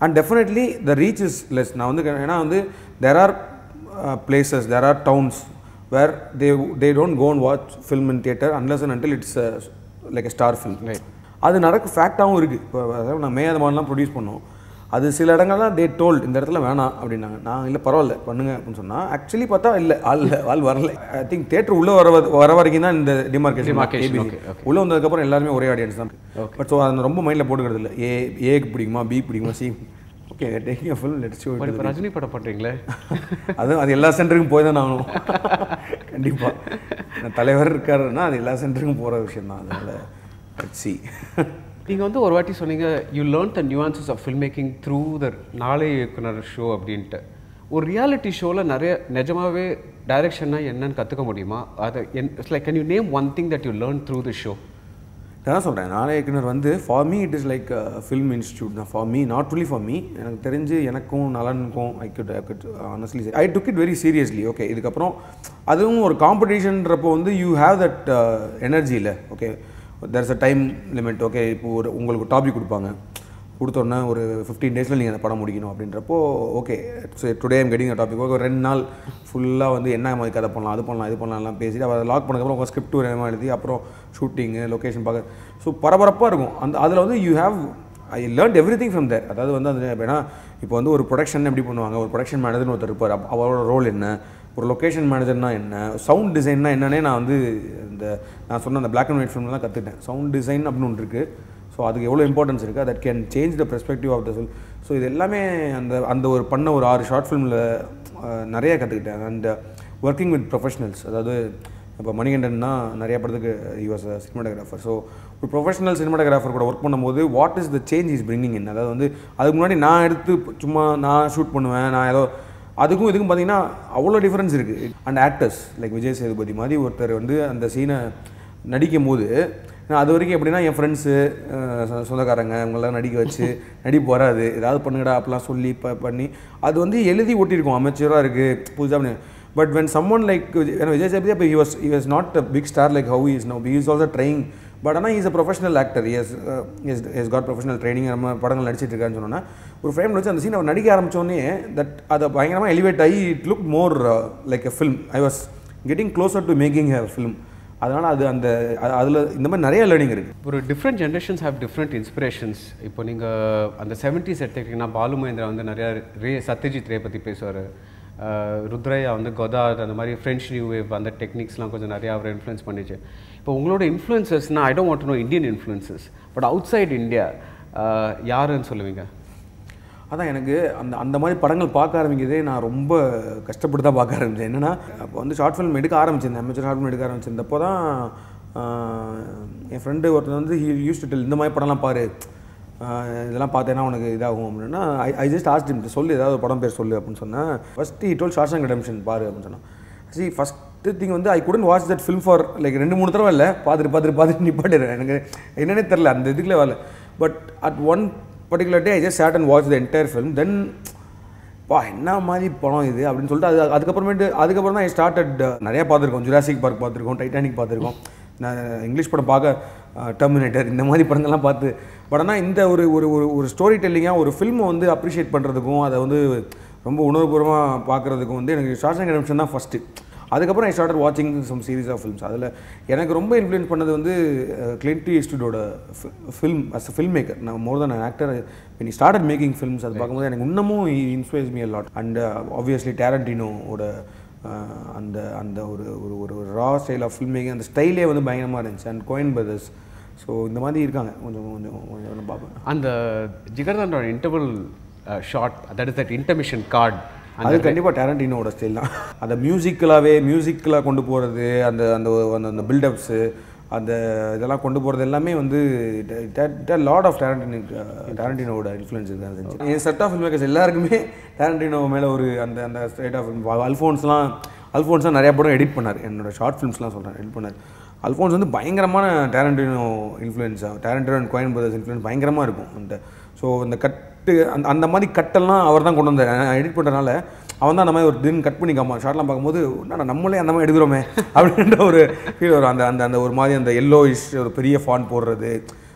And definitely the reach is less. நான் வந்து ஏன்னா வந்து there are places, there are towns where they they don't go and watch film in theatre unless and until it's like a star film. அது நடக்க ஃபேக்டாகவும் இருக்குது. இப்போ அதாவது நான் மே அது மாதிரிலாம் ப்ரொடியூஸ் பண்ணோம். அது சில இடங்கள்லாம் டே டோல்ட் இந்த இடத்துல வேணாம் அப்படின்னாங்க. நான் இல்லை பரவாயில்ல பண்ணுங்க அப்படின்னு சொன்னால் ஆக்சுவலி பார்த்தா இல்லை ஆள் ஆள் வரல. ஐ திங்க் தேட்டர் உள்ளே வர வர வரைக்கும் தான் இந்த டிமார்கேஷன். உள்ளே வந்ததுக்கப்புறம் எல்லாருமே ஒரே ஆடியன்ஸ் தான். பட் ஸோ அதை ரொம்ப மைண்டில் போட்டுக்கிறது இல்லை. ஏ ஏக்கு பிடிக்குமா, பி பிடிக்குமா, C okay taking film let's show. இப்போ ரஜினி படம் பண்ணுறீங்களே, அதுவும் அது எல்லா சென்டருக்கும் போய் தான் ஆகணும் கண்டிப்பாக. தலைவர் இருக்காருன்னா அது எல்லா சென்டருக்கும் போகிற விஷயம் தான். அதனால் லெட்ஸ் சி. நீங்கள் வந்து ஒரு வாட்டி சொன்னீங்க you learn the nuances of film making through the Naalai Iyakkunar show அப்படின்ட்டு. ஒரு ரியாலிட்டி ஷோவில் நிறைய நிஜமாகவே டைரக்ஷன்னா என்னன்னு கற்றுக்க முடியுமா? அதை என் it's like can you name one thing that you learn through the show? நான் சொல்கிறேன், நாளை இயக்குனர் வந்து for me it is like film institute தான். For me, not only for me, எனக்கு தெரிஞ்சு எனக்கும் நலனுக்கும் I good I good honestly I took it very seriously. Okay, இதுக்கப்புறம் அதுவும் ஒரு காம்படிஷன்றப்போ வந்து யூ ஹேவ் தட் எனர்ஜி இல்லை. Okay, there is a time limit. Okay, இப்போ ஒரு உங்களுக்கு டாபிக் கொடுப்பாங்க, கொடுத்தோன்னே ஒரு ஃபிஃப்டீன் டேஸில் நீங்கள் அந்த படம் முடிக்கணும் அப்படின்றப்போ okay today I'm getting a topic. Okay, ரெண்டு நாள் ஃபுல்லாக வந்து என்ன மாதிரி கதை பண்ணலாம், அது பண்ணலாம், இது பண்ணலாம்லாம் பேசிட்டு அதை லாக் பண்ணதுக்கப்புறம் உங்கள் ஸ்கிரிப்ட் ஒரு நேரமாக எழுதி அப்புறம் ஷூட்டிங்கு லொக்கேஷன் பார்க்க ஸோ பரபரப்பாக இருக்கும். அந்த அதில் வந்து you have I learned everything from there. அதாவது வந்து அது ஏன்னா இப்போ வந்து ஒரு ப்ரொடக்ஷன் எப்படி பண்ணுவாங்க, ஒரு ப்ரொடக்ஷன் மேனேஜர்னு ஒருத்தர் இருப்பார், அவரோட ரோல் என்ன, ஒரு லொக்கேஷன் மேனேஜர்னா என்ன, சவுண்ட் டிசைன்னா என்னன்னே நான் வந்து இந்த நான் சொன்ன அந்த பிளாக் அண்ட் ஒயிட் ஃபிலிமில் தான் கற்றுட்டேன். சவுண்ட் டிசைன் அப்படின்னு ஒன்று இருக்குது. ஸோ அதுக்கு எவ்வளோ இம்பார்ட்டன்ஸ் இருக்குது, that can change the perspective of the film. So இது எல்லாமே அந்த அந்த ஒரு பண்ண ஒரு ஆறு ஷார்ட் ஃபிலிமில் நிறையா கற்றுக்கிட்டேன். அண்ட் ஒர்க்கிங் வித் ப்ரொஃபஷனல்ஸ், அதாவது இப்போ மணிகண்டன்னா நிறையா படத்துக்கு he was a cinematographer. So ஒரு ப்ரொஃபஷனல் சினிமாட்டோகிராஃபர் கூட ஒர்க் பண்ணும்போது what is the change is bringing in. அதாவது வந்து அதுக்கு முன்னாடி நான் எடுத்து சும்மா நான் ஷூட் பண்ணுவேன், நான் ஏதோ அதுக்கும் இதுக்கும் பார்த்தீங்கன்னா அவ்வளோ டிஃப்ரென்ஸ் இருக்குது. And actors like Vijay Sethupathi மாதிரி ஒருத்தர் வந்து அந்த சீனை நடிக்கும் போது நான் அது வரைக்கும் எப்படின்னா என் ஃப்ரெண்ட்ஸு சொந்தக்காரங்க அவங்களாம் நடிக்க வச்சு நடிப்பு வராது, ஏதாவது பண்ணுங்கடா அப்படிலாம் சொல்லி இப்போ பண்ணி அது வந்து எழுதி ஒட்டியிருக்கோம் அமெச்சூராக இருக்குது புதுசாக பண்ணி. But when someone like Vijay Sethupathi அப்போ he was he was not a big star like how is no, he is also trying. But ஆனால் is a professional actor, is is is got professional training. நம்ம படங்கள் நடிச்சிட்டு இருக்கான்னு சொன்னோன்னா ஒரு frame வச்சு அந்த சீன் அவர் நடிக்க ஆரம்பித்தோடனே தட் அதை பயங்கரமாக எலிவேட் ஆகி it look more like a film. I was getting closer to making a film. அதனால் அது அந்த அதில் இந்த மாதிரி நிறைய லேர்னிங் இருக்குது. ஒரு different generations have different inspirations. இப்போ நீங்கள் அந்த செவன்டீஸ் எடுத்துக்கிட்டிங்கன்னா பாலு மகேந்திரா வந்து நிறையா ரே சத்யஜித் ரே பற்றி பேசுவார், ருத்ரையா வந்து கொதாத் அந்த மாதிரி ஃப்ரெஞ்ச் நியூ வேவ் அந்த டெக்னிக்ஸ்லாம் கொஞ்சம் நிறையா அவர் இன்ஃப்ளூயன்ஸ் பண்ணிச்சு. இப்போ உங்களோட இன்ஃப்ளூயன்சஸ்னால் I don't want to know Indian influences, but outside India யாருன்னு சொல்லுவீங்க? அதான் எனக்கு அந்த அந்த மாதிரி படங்கள் பார்க்க ஆரம்பிக்கிறதே நான் ரொம்ப கஷ்டப்பட்டு தான் பார்க்க ஆரம்பித்தேன். என்னென்னா அப்போ வந்து ஷார்ட் ஃபிலிம் எடுக்க ஆரம்பிச்சிருந்தேன், அமெச்சூர் ஷார்ட் ஃபிலிம் எடுக்க ஆரம்பிச்சிருந்தப்போ தான் என் ஃப்ரெண்டு ஒருத்தர் வந்து ஹி யூஸ் டு டெல் இந்த மாதிரி படம்லாம் பாரு, இதெல்லாம் பார்த்தேன்னா உனக்கு இதாகும் அப்படின்னா I I just asked him சொல்லு ஏதாவது படம் பேர் சொல்லு அப்படின்னு சொன்னேன். ஃபஸ்ட்டு ஹி டோல்ட் ஷார்ட்ஸ் அண்ட் ரெடெம்ப்ஷன் பாரு அப்படின்னு சொன்னான். சி ஃபஸ்ட்டு திங் வந்து I couldn't watch that film for like ரெண்டு மூணு தடவை இல்லை, பார்த்துட்டு பார்த்துட்டு பார்த்துட்டு நிப்பாட்டிடுறேன். எனக்கு என்னன்னே தெரில அந்த இதுக்குள்ளே வரல. But at one particular day I just sat and watch the entire film. Then பா என்ன மாதிரி படம் இது அப்படின்னு சொல்லிட்டு அது அதுக்கப்புறமேட்டு அதுக்கப்புறம் தான் ஐ ஸ்டார்டட் நிறையா பார்த்துருக்கோம். ஜுராசிக் பார்க் பார்த்துருக்கோம், டைட்டானிக் பார்த்துருக்கோம், நான் இங்கிலீஷ் படம் பார்க்க டெர்மினேட்டர் இந்த மாதிரி படங்கள்லாம் பார்த்து. பட் ஆனால் இந்த ஒரு ஒரு ஒரு ஸ்டோரி டெல்லிங்காக ஒரு ஃபில்மை வந்து அப்ரிஷியேட் பண்ணுறதுக்கும் அதை வந்து ரொம்ப உணர்வுபூர்வமாக பார்க்குறதுக்கும் வந்து எனக்கு ஷார்ட்ஸ் அண்ட் ரெடெம்ப்ஷன் தான் ஃபஸ்ட்டு. அதுக்கப்புறம் ஐ ஸ்டார்டட் வாட்சிங் சம் சீரீஸ் ஆஃப் ஃபில்ம்ஸ். அதில் எனக்கு ரொம்ப இன்ஃப்ளூயன்ஸ் பண்ணது வந்து கிளின்ட் ஈஸ்ட்வுட்டோட film as a film maker. நான் more than an actor when he started making films அது பார்க்கும்போது எனக்கு இன்னமும் he inspires me a lot. And obviously டேரண்டினோட அந்த அந்த ஒரு ஒரு ஒரு raw style of film making அந்த ஸ்டைலே வந்து பயங்கரமாக இருந்துச்சு. And Coen brothers. ஸோ இந்த மாதிரி இருக்காங்க கொஞ்சம் கொஞ்சம் கொஞ்சம் பார்ப்பேன். அந்த ஜிகர்தண்டோட interval shot that is that intermission card அது கண்டிப்பாக டேரண்டினோட ஸ்டைல் தான். அந்த மியூசிக்கலாகவே மியூசிக்கலாக கொண்டு போகிறது அந்த அந்த அந்த பில்டப்ஸு அந்த இதெல்லாம் கொண்டு போகிறது எல்லாமே வந்து லாட் ஆஃப் டேரண்டினோ டேரண்டினோட இன்ஃப்ளூயன்ஸ் தான் செஞ்சு. என் செட் ஆஃப் ஃபில்ம் மேக்கர்ஸ் எல்லாருக்குமே டேரண்டினோ மேலே ஒரு அந்த அந்த ஸ்டைட் ஆஃப் அல்ஃபோன்ஸ்லாம் அல்ஃபோன்ஸ்லாம் நிறையா படம் எடிட் பண்ணார். என்னோடய ஷார்ட் ஃபிலிம்ஸ்லாம் சொல்கிறேன் எடிட் பண்ணார். அல்ஃபோன்ஸ் வந்து பயங்கரமான Tarantino influence, Tarantino and Coen brothers influence பயங்கரமாக இருக்கும். அந்த ஸோ அந்த கட்டு அந்த அந்த மாதிரி கட்டெல்லாம் அவர் தான் கொண்டு வந்தார். எடிட் பண்ணுறதுனால அவன் தான் அந்த மாதிரி ஒரு தின் கட் பண்ணி காமா ஷார்ட்லாம் பார்க்கும்போது நான் நம்மளே அந்த மாதிரி எடுக்கிறோமே அப்படின்ற ஒரு ஃபீல் வரும். அந்த அந்த அந்த ஒரு மாதிரி அந்த எல்லோயிஷ் ஒரு பெரிய ஃபாண்ட் போடுறது,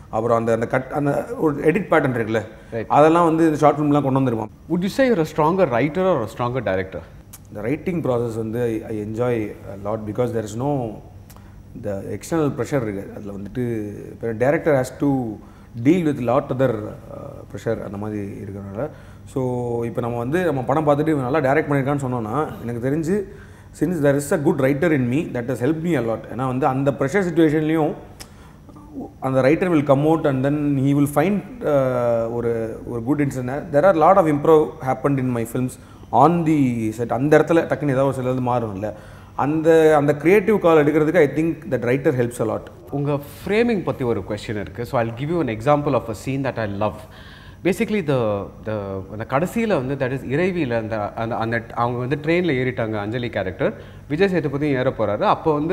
அப்புறம் அந்த அந்த கட் அந்த ஒரு எடிட் பேட்டர்ன் இருக்குல்ல அதெல்லாம் வந்து இந்த ஷார்ட் ஃபிலிம்லாம் கொண்டு வந்துருவான். Would you say you're a stronger writer or a stronger director? The writing process வந்து I enjoy a lot because there is no the external pressure இருக்கு. அதில் வந்துட்டு இப்போ director has to deal with lot other pressure அந்த மாதிரி இருக்கிறனால. So இப்போ நம்ம வந்து நம்ம படம் பார்த்துட்டு நல்லா டைரக்ட் பண்ணியிருக்கான்னு சொன்னோன்னா எனக்கு தெரிஞ்சு since there is a good writer in me that has helped me a lot. ஏன்னா வந்து அந்த ப்ரெஷர் சுச்சுவேஷன்லேயும் அந்த writer will come out and then he will find ஒரு ஒரு good incident. There are lot of improv happened in my films on the set. அந்த இடத்துல டக்குன்னு ஏதாவது ஒரு சிலது மாறும் இல்லை அந்த அந்த க்ரியேட்டிவ் கால் எடுக்கிறதுக்கு I think that writer helps a lot. உங்கள் ஃப்ரேமிங் பற்றி ஒரு கொஸ்டின் இருக்குது. So I give you an example of a scene that I love. Basically the the அந்த கடைசியில் வந்து தட் இஸ் இறைவியில் அந்த அந்த அந்த அவங்க வந்து ட்ரெயினில் ஏறிட்டாங்க அஞ்சலி கேரக்டர். விஜய் சேதுபதியும் ஏற போகிறாரு. அப்போ வந்து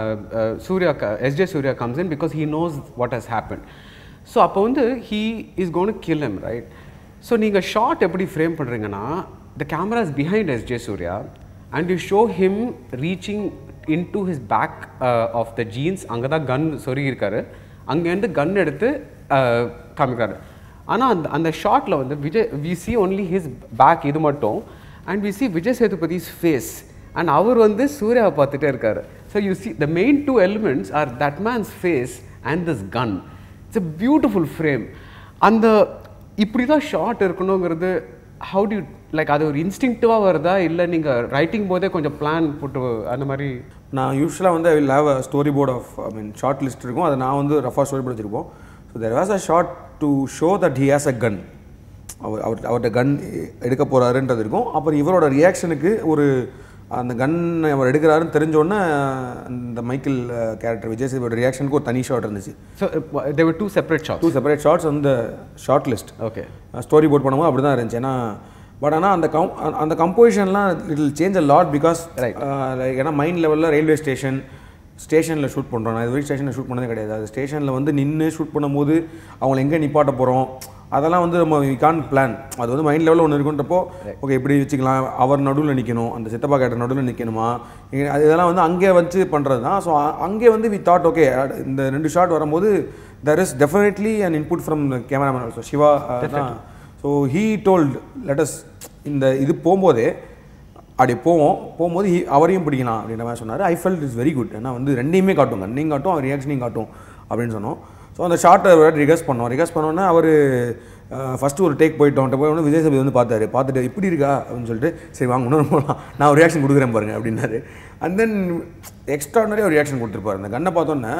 Surya SJ Surya comes in because he knows what has happen. So அப்போ வந்து he is gone to kill him right. So நீங்கள் ஷார்ட் எப்படி ஃப்ரேம் பண்ணுறீங்கன்னா the camera is behind SJ Surya and you show him reaching into his back uh, of the jeans. அங்கே தான் கன் சொருகி இருக்காரு. அங்கேருந்து கன் எடுத்து காமிக்கிறாரு. ஆனால் அந்த அந்த ஷார்ட்டில் வந்து Vijay we see only his back இது மட்டும் and we see Vijay Sethupathi's face and அவர் வந்து சூர்யாவை பார்த்துட்டே இருக்காரு. So you see the main two elements are that man's face and this gun. It's a beautiful frame. அந்த இப்படி தான் ஷார்ட் இருக்கணுங்கிறது ஹவு டு லைக் அது ஒரு இன்ஸ்டிங்க்டிவாக வருதா இல்லை நீங்கள் ரைட்டிங் போதே கொஞ்சம் பிளான் போட்டு அந்த மாதிரி? நான் யூஸ்வலாக வந்து I will have a storyboard of I mean shot list இருக்கும். அதை நான் வந்து ரஃபாக ஸ்டோரி போர்ட் வச்சுருப்போம். So there was a shot to show that he has a gun. அவர் அவர் அவர்கிட்ட கன் எடுக்க போகிறாருன்றது இருக்கும். அப்புறம் இவரோட ரியாக்ஷனுக்கு ஒரு அந்த கன் அவர் எடுக்கிறாருன்னு தெரிஞ்சோடனே இந்த மைக்கேல் கேரக்டர் விஜய் சேதுபதியோட ரியாக்ஷனுக்கு ஒரு தனி ஷாட் இருந்துச்சு. So there were two separate shots two separate shots அந்த shot list. Okay storyboard பண்ணும்போது அப்படி தான் இருந்துச்சு. ஏன்னா பட் ஆனால் அந்த கம் அந்த கம்போசிஷன்லாம் it will change a lot because like ஏன்னா மைண்ட் லெவலில் ரயில்வே ஸ்டேஷன் ஸ்டேஷனில் ஷூட் பண்ணுறோம். நான் இது வரைக்கும் ஸ்டேஷனில் ஷூட் பண்ணதே கிடையாது. அது ஸ்டேஷனில் வந்து நின்று ஷூட் பண்ணும்போது அவங்களை எங்கே நிப்பாட்ட போகிறோம் அதெல்லாம் வந்து நம்ம வி கான் பிளான். அது வந்து மைண்ட் லெவலில் ஒன்று இருக்குன்றப்போ ஓகே இப்படி வச்சுக்கலாம். அவர் நடுவில் நிற்கணும், அந்த சித்தப்பா கேரக்டர் நடுவில் நிற்கணுமா, அது இதெல்லாம் வந்து அங்கே வச்சு பண்ணுறது தான். ஸோ அங்கே வந்து வி தாட் ஓகே இந்த ரெண்டு ஷாட் வரும்போது there is definitely an input from cameraman also Siva தான். ஸோ ஹீ டோல்ட் லெட்டஸ் இந்த இது போகும்போதே அப்படி போவோம் போகும்போது ஹீ அவரையும் பிடிக்கலாம் அப்படின்ற மாதிரி சொன்னார். I felt is very good. ஏன்னா வந்து ரெண்டையுமே காட்டும், கண்ணையும் காட்டும் அவர் ரியாக்ஷனையும் காட்டும் அப்படின்னு சொன்னோம். ஸோ அந்த ஷார்ட்டை ரிகர்ஸ் பண்ணோம். ரிகர்ஸ் பண்ணோன்னே அவர் ஃபஸ்ட்டு ஒரு டேக் போயிட்டோம். போய் ஒன்று விஜய் சேதுபதி வந்து பார்த்தாரு. பார்த்துட்டு இப்படி இருக்கா அப்படின்னு சொல்லிட்டு சரி வாங்க இன்னொரு போகலாம் நான் ஒரு ரியாக்ஷன் கொடுக்குறேன் பாருங்க அப்படின்னாரு. அண்ட் தென் எக்ஸ்ட்ராடனரி ஒரு ரியாக்ஷன் கொடுத்துருப்பாரு. அந்த கண்ணை பார்த்தோன்னே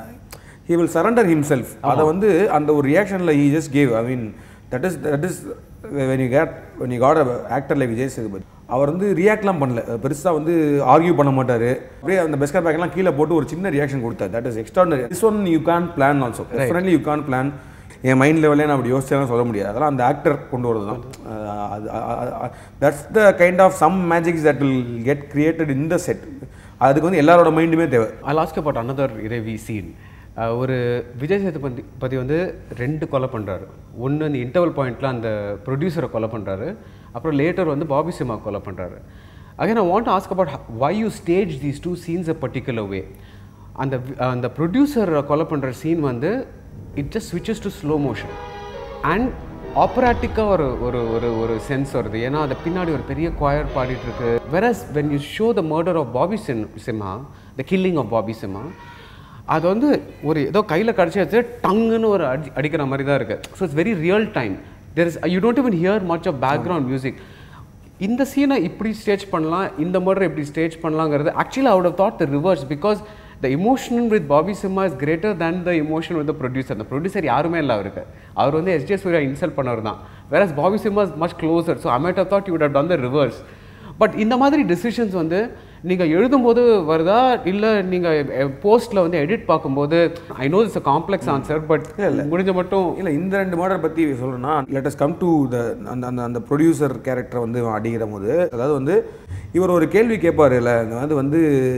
ஹி வில் சரண்டர் ஹிம்செல்ஃப். அதை வந்து அந்த ஒரு ரியாக்ஷனில் he just gave. I mean that is that is when you get when you got a actor like Vijay Sethupathi அவர் வந்து ரியாக்ட்லாம் பண்ணல, பெருசாக வந்து ஆர்கியூ பண்ண மாட்டார். அப்படியே அந்த பெஸ்கர் பேக்கெல்லாம் கீழே போட்டு ஒரு சின்ன ரியாக்ஷன் கொடுத்தார். That is extraordinary. This one you can plan also. Definitely you can plan. என் மைண்ட் லெவலே நான் அப்படி யோசிச்சேன்னு சொல்ல முடியாது. அதெல்லாம் அந்த ஆக்டர் கொண்டு வரது தான். அது that's the kind of some magics that will get created in the set. அதுக்கு வந்து எல்லாரோட மைண்டுமே தேவை. I last about another Iraivi scene. ஒரு விஜய் சேதுபதி பதி வந்து ரெண்டு கொலை பண்ணுறாரு. ஒன்று இந்த இன்டர்வல் பாயிண்டில் அந்த ப்ரொடியூசரை கொலை பண்ணுறாரு. அப்புறம் லேட்டர் வந்து பாபி சிம்மா கொலை பண்ணுறாரு. Again I want to ask about why you stage these two scenes a particular way. அந்த அந்த ப்ரொடியூசரை கொலை பண்ணுற சீன் வந்து இட் ஜஸ்ட் ஸ்விட்சஸ் டு ஸ்லோ மோஷன் அண்ட் ஆப்பராட்டிக்காக ஒரு ஒரு ஒரு ஒரு சென்ஸ் வருது. ஏன்னா அது பின்னாடி ஒரு பெரிய குவாயர் பாடிட்டு இருக்கு. Versus when you show the murder of Bobby Sim Simha the killing of Bobby Simha அது வந்து ஒரு ஏதோ கையில் கடிச்சி வச்சு டங்குன்னு ஒரு அடி அடிக்கிற மாதிரி தான் இருக்குது. So it's very real time. There is you don't even hear much of background music. இந்த சீனை இப்படி ஸ்டேஜ் பண்ணலாம், இந்த மர்டர் எப்படி ஸ்டேஜ் பண்ணலாங்கிறது actually I would have thought the reverse because the emotion with Bobby Simha is greater than the emotion with the producer. அந்த producer யாருமே இல்லை அவருக்கு. அவர் வந்து எஸ்ஜே சூர்யா இன்சல்ட் பண்ணவர் தான். Whereas Bobby Simha is much closer. So I might have thought you would have done the reverse. But இந்த மாதிரி decisions வந்து நீங்கள் எழுதும்போது வருதா இல்லை நீங்கள் போஸ்ட்டில் வந்து எடிட் பார்க்கும்போது? I know it's a complex answer but இல்லை முடிஞ்ச மட்டும் இல்லை. இந்த ரெண்டு மர்டர் பற்றி சொல்கிறேன்னா let us come to the அந்த அந்த அந்த ப்ரொடியூசர் கேரக்டரை வந்து அடிக்கிற போது அதாவது வந்து இவர் ஒரு கேள்வி கேட்பார். இல்லை அது வந்து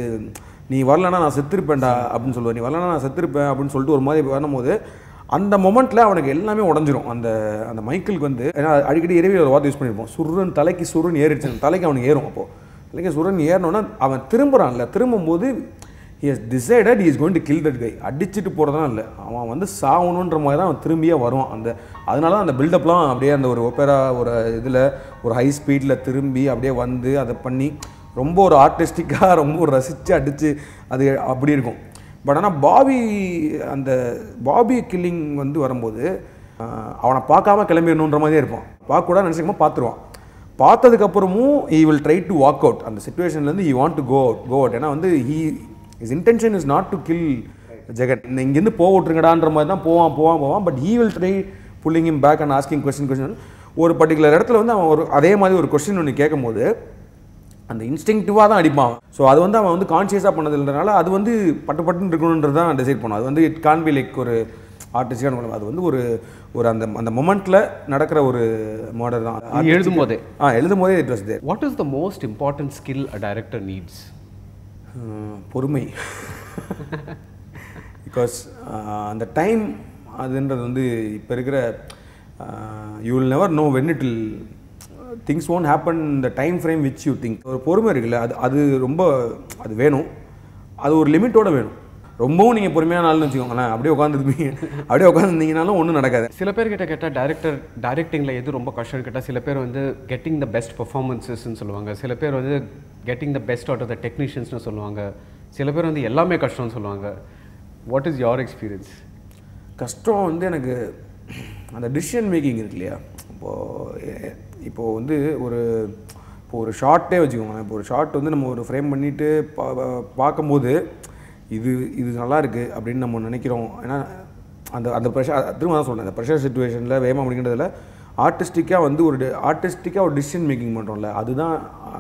நீ வரலன்னா நான் செத்துருப்பேன்டா அப்படின்னு சொல்லுவேன். நீ வரலன்னா நான் செத்துருப்பேன் அப்படின்னு சொல்லிட்டு ஒரு மாதிரி வரும்போது அந்த மொமெண்ட்டில் அவனுக்கு எல்லாமே உடஞ்சிரும். அந்த அந்த மைக்கிளுக்கு வந்து ஏன்னா அடிக்கடி இரவி ஒரு வார்த்தை யூஸ் பண்ணியிருப்போம். சுருன்னு தலைக்கு சுருன்னு ஏறிடுச்சு. தலைக்கு அவனுக்கு ஏறும். அப்போது தலைக்கு சுருன்னு ஏறினோன்னா அவன் திரும்புகிறான்ல, திரும்பும்போது he has decided he is going to kill that guy. அடிச்சுட்டு போகிறதுலாம் இல்லை, அவன் வந்து சாகணுன்ற மாதிரி தான் அவன் திரும்பியே வருவான். அந்த அதனால தான் அந்த பில்டப்லாம் அப்படியே அந்த ஒரு ஒப்பேரா ஒரு இதில் ஒரு ஹை ஸ்பீடில் திரும்பி அப்படியே வந்து அதை பண்ணி ரொம்ப ஒரு ஆர்டிஸ்டிக்காக ரொம்ப ஒரு ரசித்து அடித்து அது அப்படி இருக்கும். பட் ஆனால் பாபி அந்த பாபி கில்லிங் வந்து வரும்போது அவனை பார்க்காம கிளம்பிடணுன்ற மாதிரியே இருப்பான். பார்க்கக்கூடாது நினச்சிக்கமா பார்த்துருவான். பார்த்ததுக்கப்புறமும் he will try to walk out அந்த சிச்சுவேஷன்லேருந்து he want to go out go out ஏன்னா வந்து he his intention is not to kill Jagan. இங்கேருந்து போக விட்டுருங்கடான்ற மாதிரி தான் போவான் போவான் போவான் but he will try pulling him back and asking question question ஒரு பர்டிகுலர் இடத்துல வந்து அவன் ஒரு அதே மாதிரி ஒரு கொஸ்டின் ஒன்று கேட்கும் போது அந்த இன்ஸ்டிங்டிவாக தான் அடிப்பான். ஸோ அது வந்து அவன் வந்து கான்ஷியஸாக பண்ணதுன்றனால அது வந்து பட்டு பட்டுன்னு இருக்கணுன்றது தான் டிசைட் பண்ணும். அது வந்து இட் கான் பி லைக் ஒரு ஆர்டிஸ்டான, அது வந்து ஒரு ஒரு அந்த அந்த மொமெண்ட்டில் நடக்கிற ஒரு மாடல் தான். எழுதும் போதே ஆ எழுதும் போதே it was there. What is the most important skill a director needs? பொறுமை. பிகாஸ் அந்த டைம் அதுன்றது வந்து இப்போ இருக்கிற you will never know when it will things won't happen இந்த time frame which you think. ஒரு பொறுமை இருக்குல்ல, அது அது ரொம்ப அது வேணும். அது ஒரு லிமிட்டோடு வேணும். ரொம்பவும் நீங்கள் பொறுமையான ஆள்னு வச்சுக்கோங்களேன், அப்படியே உட்காந்துருப்பீங்க, அப்படியே உட்காந்துருந்தீங்கனாலும் ஒன்றும் நடக்காது. சில பேர் கிட்ட கேட்டால் டேரக்டர் டைரக்டிங்கில் எது ரொம்ப கஷ்டம்னு கேட்டால் சில பேர் வந்து கெட்டிங் த பெஸ்ட் பர்ஃபார்மன்ஸஸ்ன்னு சொல்லுவாங்க, சில பேர் வந்து getting the best out of the டெக்னீஷியன்ஸ்னு சொல்லுவாங்க, சில பேர் வந்து எல்லாமே கஷ்டம்னு சொல்லுவாங்க. What is your experience? கஷ்டம் வந்து எனக்கு அந்த டிசிஷன் மேக்கிங் இருக்கு இல்லையா. இப்போது இப்போது வந்து ஒரு இப்போ ஒரு ஷார்ட்டே வச்சுக்கோங்க. இப்போ ஒரு ஷார்ட் வந்து நம்ம ஒரு ஃப்ரேம் பண்ணிவிட்டு பா பார்க்கும்போது இது இது நல்லா இருக்குது அப்படின்னு நம்ம நினைக்கிறோம். ஏன்னா அந்த அந்த ப்ரெஷர் திரும்ப தான் சொல்கிறேன், அந்த ப்ரெஷர் சுச்சுவேஷனில் வேகமாக முடிக்கின்றதில் ஆர்டிஸ்டிக்காக வந்து ஒரு ஆர்டிஸ்டிக்காக ஒரு டிசிஷன் மேக்கிங் பண்ணுறோம்ல, அதுதான்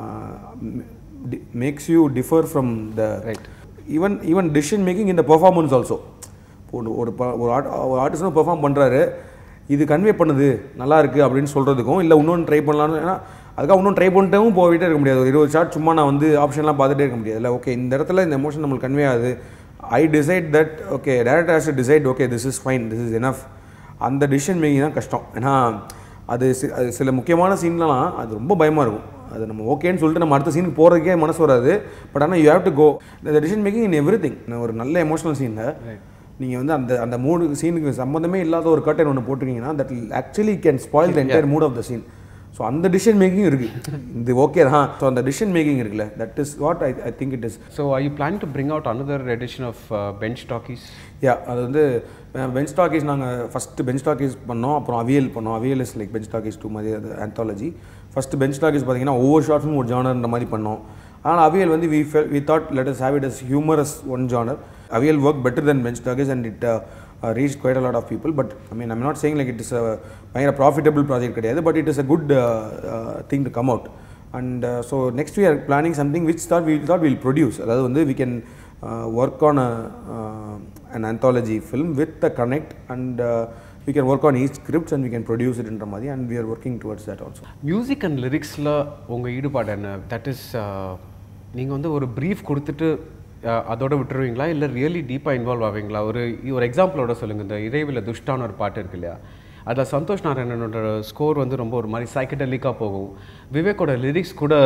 makes you differ from the right even even decision making இந்த பெர்ஃபார்மன்ஸ் ஆல்சோ. ஒரு ஒரு ஒரு ஆர்டிஸ்டும் பெர்ஃபார்ம் பண்ணுறாரு, இது கன்வே பண்ணுது நல்லா இருக்குது அப்படின்னு சொல்கிறதுக்கும் இல்லை இன்னொன்று ட்ரை பண்ணலான்னு, ஏன்னா அதுக்காக இன்னும் ட்ரை பண்ணிட்டும் போயிட்டே இருக்க முடியாது. ஒரு இருபது ஷாட் சும்மா நான் வந்து ஆப்ஷன்லாம் பார்த்துட்டே இருக்க முடியாது இல்லை. ஓகே இந்த இடத்துல இந்த எமோஷன் நம்மளுக்கு கன்வே ஆகுது, I decide that okay director has to decide okay this is fine this is enough. அந்த டிசிஷன் மேக்கிங் தான் கஷ்டம். ஏன்னா அது அது சில முக்கியமான சீன்லாம் அது ரொம்ப பயமாக இருக்கும். அது நம்ம ஓகேன்னு சொல்லிட்டு நம்ம அடுத்த சீனுக்கு போகிறதுக்கே மனசு வராது. பட் ஆனால் யூ ஹேவ் டு கோ இந்த decision making in everything. ஒரு நல்ல எமோஷனல் சீனில் நீங்கள் வந்து அந்த அந்த மூடு சீனுக்கு சம்மந்தமே இல்லாத ஒரு கர்டன் ஒன்று போட்டிருக்கீங்கன்னா that will actually can spoil the entire mood of the scene. So அந்த டிசிஷன் மேக்கிங் இருக்குது, இது ஓகே தான். ஸோ அந்த டிசிஷன் மேக்கிங் இருக்குல்ல, that is what I I think it is. So I you plan to bring out another edition of Bench Talkies? Yeah, அது வந்து Bench Talkies நாங்கள் first Bench Talkies பண்ணோம், அப்புறம் அவியல் பண்ணோம். Aviyal is like Bench Talkies two மாதிரி அது anthology. First Bench talkies பார்த்தீங்கன்னா ஒவ்வொரு ஷார்ட்ஸும் ஒரு ஜானர்ன்ற மாதிரி பண்ணோம். ஆனால் அவியல் வந்து we fell we thought let us have it as humorous one genre. Aviyal work better than Bench Talkies and it Uh, reached quite a lot of people, but I mean I'm not saying like it is a பயங்கர profitable project கிடையாது, but it is a good uh, uh, thing to come out. And uh, so next we are planning something which thought we thought we'll produce, அதாவது வந்து we can uh, work on a, uh, an anthology film with the connect and uh, we can work on each scripts and we can produce it ன்ற மாதிரி, and we are working towards that also. Music and lyricsல உங்க ஈடுபாடு என்ன? that is நீங்க வந்து ஒரு brief கொடுத்துட்டு அதோட விட்டுருவீங்களா இல்லை ரியலி டீப்பாக இன்வால்வ் ஆவீங்களா? ஒரு ஒரு எக்ஸாம்பிளோட சொல்லுங்கள். இந்த இறைவில் துஷ்டான ஒரு பாட்டு இருக்கு இல்லையா, அதில் சந்தோஷ் நாராயணனோட ஸ்கோர் வந்து ரொம்ப ஒரு மாதிரி சைக்கடலிக்காக போகும். விவேக்கோட லிரிக்ஸ் கூட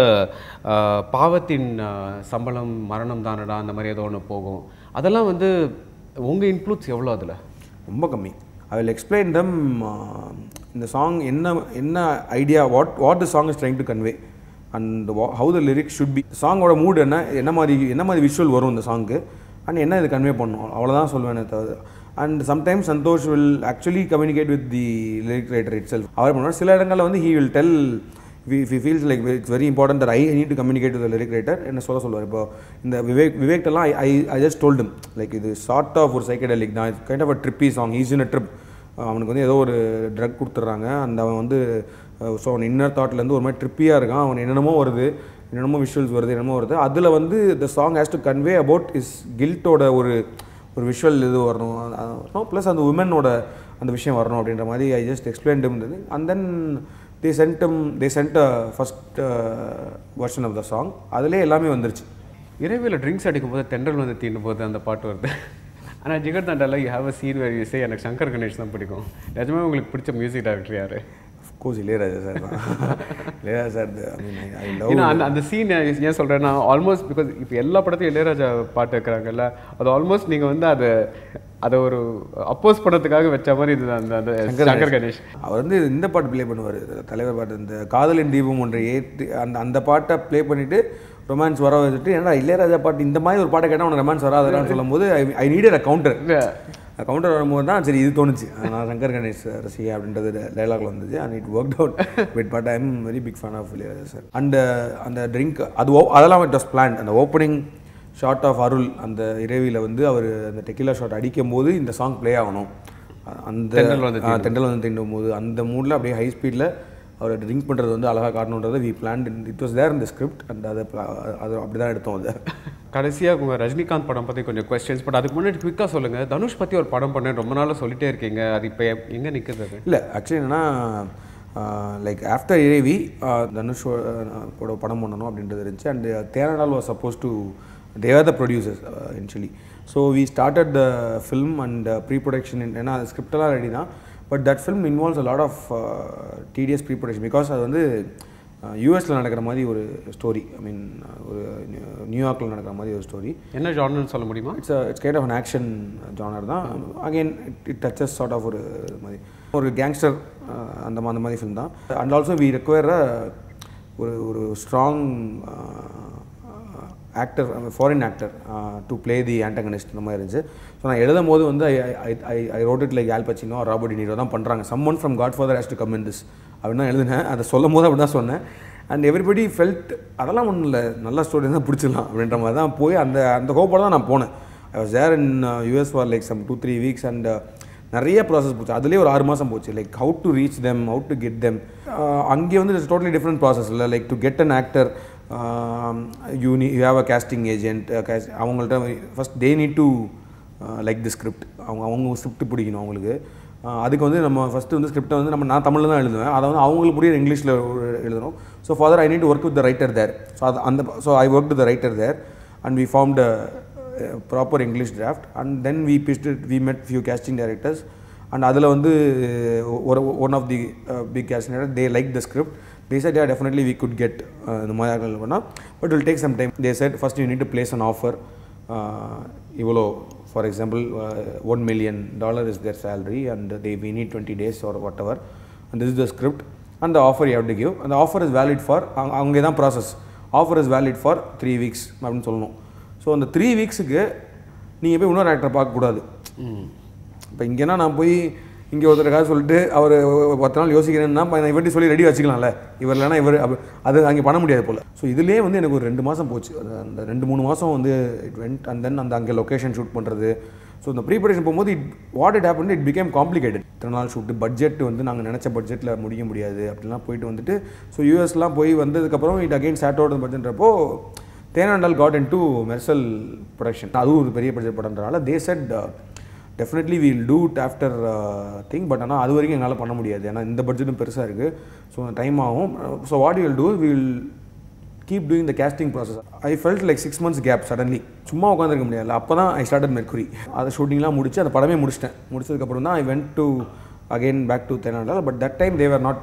பாவத்தின் சம்பளம் மரணம் தானடா அந்த மாதிரி ஏதோ ஒன்று போகும். அதெல்லாம் வந்து உங்கள் இன்ஃப்ளூன்ஸ் எவ்வளோ அதில்? ரொம்ப கம்மி. ஐ வில் எக்ஸ்பிளைன் தம் இந்த சாங் என்ன என்ன idea what what the song is trying to convey and how the lyrics should be. சாங்கோட மூட் என்ன, என்ன மாதிரி என்ன மாதிரி விஷுவல் வரும் இந்த சாங்க்கு அண்ட் என்ன இது கன்வே பண்ணணும், அவ்வளோதான் சொல்லுவேன் தவிர. And sometimes Santhosh will actually communicate with the lyric writer itself. அவர் பண்ணுவார். சில இடங்களில் வந்து he will tell if he feels like it's very important that I need to communicate with the lyric writer என்ன சொல்ல சொல்லுவார். இப்போ இந்த விவேக் விவேக்டெல்லாம் I I just told him like இது ஷார்ட் ஆஃப் ஒரு சைக்கடெலிக் தான், it's kind of a trippy song, is in a trip. அவனுக்கு வந்து ஏதோ ஒரு ட்ரக் கொடுத்துட்றாங்க, அந்த அவன் வந்து ஸோ அவன் இன்னர் தாட்லேருந்து ஒரு மாதிரி ட்ரிப்பியாக இருக்கான், அவன் என்னென்னமோ வருது, என்னென்னமோ விஷுவல்ஸ் வருது, என்னமோ வருது. அதில் வந்து the song has to convey about is கில்ட்டோட ஒரு ஒரு விஷுவல் இது வரணும், ப்ளஸ் அந்த உமனோட அந்த விஷயம் வரணும் அப்படின்ற மாதிரி ஐ ஜஸ்ட் எக்ஸ்பிளைன் இருந்தது. And then they sent them they sent a first version of the song, அதிலே எல்லாமே வந்துருச்சு. இரவில் ட்ரிங்க்ஸ் அடிக்கும்போது தென்றல் வந்து தீண்டும் போது அந்த பாட்டு வருது. ஆனால் ஜிகர் தண்டாவில் you have a scene where you say எனக்கு சங்கர் கணேஷ் தான் பிடிக்கும். நிஜமே உங்களுக்கு பிடிச்ச மியூசிக் டைரக்டர் யார்? கோர்ஸ் இளையராஜா சார் தான். Ilaiyaraaja sir I mean I love ஏன்னா அந்த அந்த சீன் ஏன் சொல்கிறேன்னா ஆல்மோஸ்ட் பிகாஸ் இப்போ எல்லா படத்தையும் இளையராஜா பாட்டு இருக்கிறாங்கல்ல, அது ஆல்மோஸ்ட் நீங்கள் வந்து அதை அதை ஒரு அப்போஸ் பண்ணுறதுக்காக வச்ச மாதிரி இது அந்த அந்த சங்கர் கணேஷ் அவர் வந்து இந்த பாட்டு ப்ளே பண்ணுவார், தலைவர் பாட்டு, இந்த காதலின் தீபம் ஒன்றை ஏற்று அந்த அந்த பாட்டை ப்ளே பண்ணிவிட்டு ரொமான்ஸ் வர வச்சுட்டு, ஏன்னா இளையராஜா பாட்டு இந்த மாதிரி ஒரு பாட்டை கேட்டால் உனக்கு ரொமான்ஸ் வராதுன்னு சொல்லும் போது I I needed a counter. Counter வரும்போது தான் சரி இது தோணுச்சு, நான் சங்கர் கணேஷ் ரசிகா அப்படின்றது டைலாக்ல வந்துச்சு. And it work out with but I am very big fan of Ilaiyaraaja sir. And அந்த ட்ரிங்க் அது அதெல்லாம் இட் வாஸ் பிளான். அந்த ஓப்பனிங் ஷார்ட் ஆஃப் அருள் அந்த இரவியில் வந்து அவர் அந்த டெக்கிலா ஷாட் அடிக்கும் போது இந்த சாங் ப்ளே ஆகணும். அந்த தெண்டல் வந்து தீண்டும் போது அந்த மூடில் அப்படியே ஹை ஸ்பீடில் அவர் ட்ரிங்க் பண்ணுறது வந்து அழகாக காட்டணுன்றதை we plan. It was there இந்த ஸ்கிரிப்ட் அண்ட் அதை அது அப்படி தான் எடுத்தோம். அதை கடைசியாக உங்கள் ரஜினிகாந்த் படம் பற்றி கொஞ்சம் கொஸ்டின்ஸ், பட் அதுக்கு முன்னாடி குவிக்காக சொல்லுங்கள். தனுஷ் பற்றி ஒரு படம் பண்ணேன் ரொம்ப நாளாக சொல்லிட்டே இருக்கீங்க, அது இப்போ எங்கே நிற்குது? இல்லை ஆக்சுவலி என்னென்னா லைக் ஆஃப்டர் இரவி தனுஷ் கூட படம் பண்ணணும் அப்படின்றது இருந்துச்சு. And Thenandal was suppose to they were the producers uh, initially. So we started the film and uh, pre-production in ஏன்னா ஸ்கிரிப்ட் எல்லாம் ரெடி தான். But that film involves a lot of uh, tedious pre-production because அது வந்து யூஎஸில் நடக்கிற மாதிரி ஒரு story. I mean ஒரு நியூயார்க்கில் நடக்கிற மாதிரி ஒரு ஸ்டோரி. என்ன ஜானர்னு சொல்ல முடியுமா? It's it's kind of an action genre தான். Again it touches sort of ஒரு மாதிரி ஒரு கேங்ஸ்டர் அந்த அந்த மாதிரி ஃபிலிம் தான். அண்ட் ஆல்சோ வி ரெக்வயர் ஒரு ஒரு strong actor, foreign actor to play the antagonist இந்த மாதிரி இருந்துச்சு. ஸோ நான் எழுதும் போது வந்து I I I wrote it like Al Pacino Robert De Niro தான் பண்ணுறாங்க. Someone from Godfather has to come in this அப்படின்னு தான் எழுதினேன். அதை சொல்லும் போது அப்படி தான் சொன்னேன். அண்ட் எவ்ரிபடி ஃபெல்ட் அதெல்லாம் ஒன்றும் இல்லை, நல்ல ஸ்டோரி தான் பிடிச்சிடலாம் அப்படின்ற மாதிரி தான் போய் அந்த அந்த ஹோப்போட தான் நான் போனேன். I was there in US for like some two three weeks and நிறைய ப்ராசஸ் போச்சு. அதுலேயே ஒரு ஆறு மாதம் போச்சு. Like how to reach them, how to get them. அங்கே வந்து இட்ஸ் டோட்டலி டிஃப்ரெண்ட் ப்ராசஸ் இல்லை. Like to get an actor you need you have a casting agent. அவங்கள்ட்ட first they need to like the script. அவங்க அவங்க script பிடிக்கணும் அவங்களுக்கு. அதுக்கு வந்து நம்ம ஃபஸ்ட்டு வந்து ஸ்கிரிப்டை வந்து நம்ம நான் தமிழில் தான் எழுதுவேன். அதை வந்து அவங்களுக்கு புரியுற இங்கிலீஷில் எழுதணும். So further I need to work with the writer there. So அது அந்த so I work with the writer there and we formed a proper English draft and then we first we met few casting directors. And அதில் வந்து ஒரு one of the big casting director they like the script. They said, yeah, definitely we could get the Mayakal Vana, but it will take some time. They said, first you need to place an offer. Ivolo, for example, uh, one million dollar is their salary, and they we need twenty days or whatever. And this is the script, and the offer you have to give. And the offer is valid for, அங்கே தான் process. Offer is valid for three weeks அப்படின்னு சொல்லணும். So அந்த three வீக்ஸுக்கு நீங்கள் போய் இன்னொரு ஆக்டரை பார்க்கக்கூடாது. இப்போ இங்கேனா நான் போய் இங்கே ஒருத்தருக்காக சொல்லிட்டு அவர் பத்து நாள் யோசிக்கிறேன்னா நான் இவர்ட்டி சொல்லி ரெடி வச்சுக்கலாம்ல, இவர் இல்லைனா இவர் அது அங்கே பண்ண முடியாது போல். ஸோ இதுலேயே வந்து எனக்கு ஒரு ரெண்டு மாதம் போச்சு. அது அந்த ரெண்டு மூணு மாதம் வந்து இட் வெண்ட் அண்ட் தென் அந்த அங்கே லொக்கேஷன் ஷூட் பண்ணுறது. ஸோ இந்த ப்ரீபரேஷன் போகும்போது it what it happen it became complicated. இத்தனை நாள் ஷூட்டு பட்ஜெட் வந்து நாங்கள் நினச்ச பட்ஜெட்டில் முடிக்க முடியாது அப்படிலாம் போயிட்டு வந்துட்டு ஸோ யூஎஸ்லாம் போய் வந்ததுக்கப்புறம் இட் அகெயின் ஸ்டார்ட் அவுட் பட்ஜெட்ன்றப்போ Thenandal got in to Mersal production. அதுவும் ஒரு பெரிய பட்ஜெட் படம்ன்றனால they said definitely we'll do it after thing. But ஆனால் அது வரைக்கும் எங்களால் பண்ண முடியாது, ஏன்னா இந்த பட்ஜெட்டும் பெருசாக இருக்குது. ஸோ டைம் ஆகும். So what you will do will keep doing the casting process. I felt like six months gap suddenly. சும்மா உட்காந்துருக்க முடியாது. அப்போ தான் ஐ ஸ்டார்டட் மெர்க்குரி. அதை ஷூட்டிங்லாம் முடிச்சு அந்த படமே முடிச்சிட்டேன். முடிச்சதுக்கப்புறம் தான் I went to again back to Thenandal. But that time they're not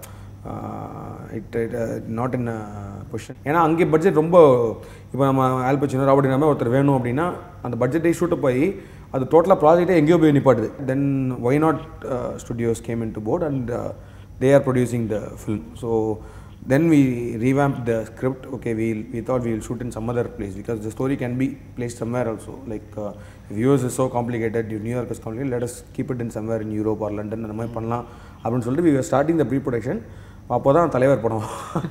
it not in position. ஏன்னா அங்கே பட்ஜெட் ரொம்ப இப்போ நம்ம Al Pacino Robert De Niro ஒருத்தர் வேணும் அப்படின்னா அந்த பட்ஜெட்டை ஷூட்டை போய் அது டோட்டலாக ப்ராஜெக்டே எங்கேயோ போய் நிப்பாட்டுது. Then Y Not Studios came in to board and they are producing the film. So then we revamp the script. Okay we we thought we will shoot in some other place because the story can be placed somewhere also. Like US is so complicated, New York is complicate, let us keep it in somewhere in Europe or London அந்த மாதிரி பண்ணலாம் அப்படின்னு சொல்லிட்டு we are starting the pre production. அப்போ தான் தலைவர் படம்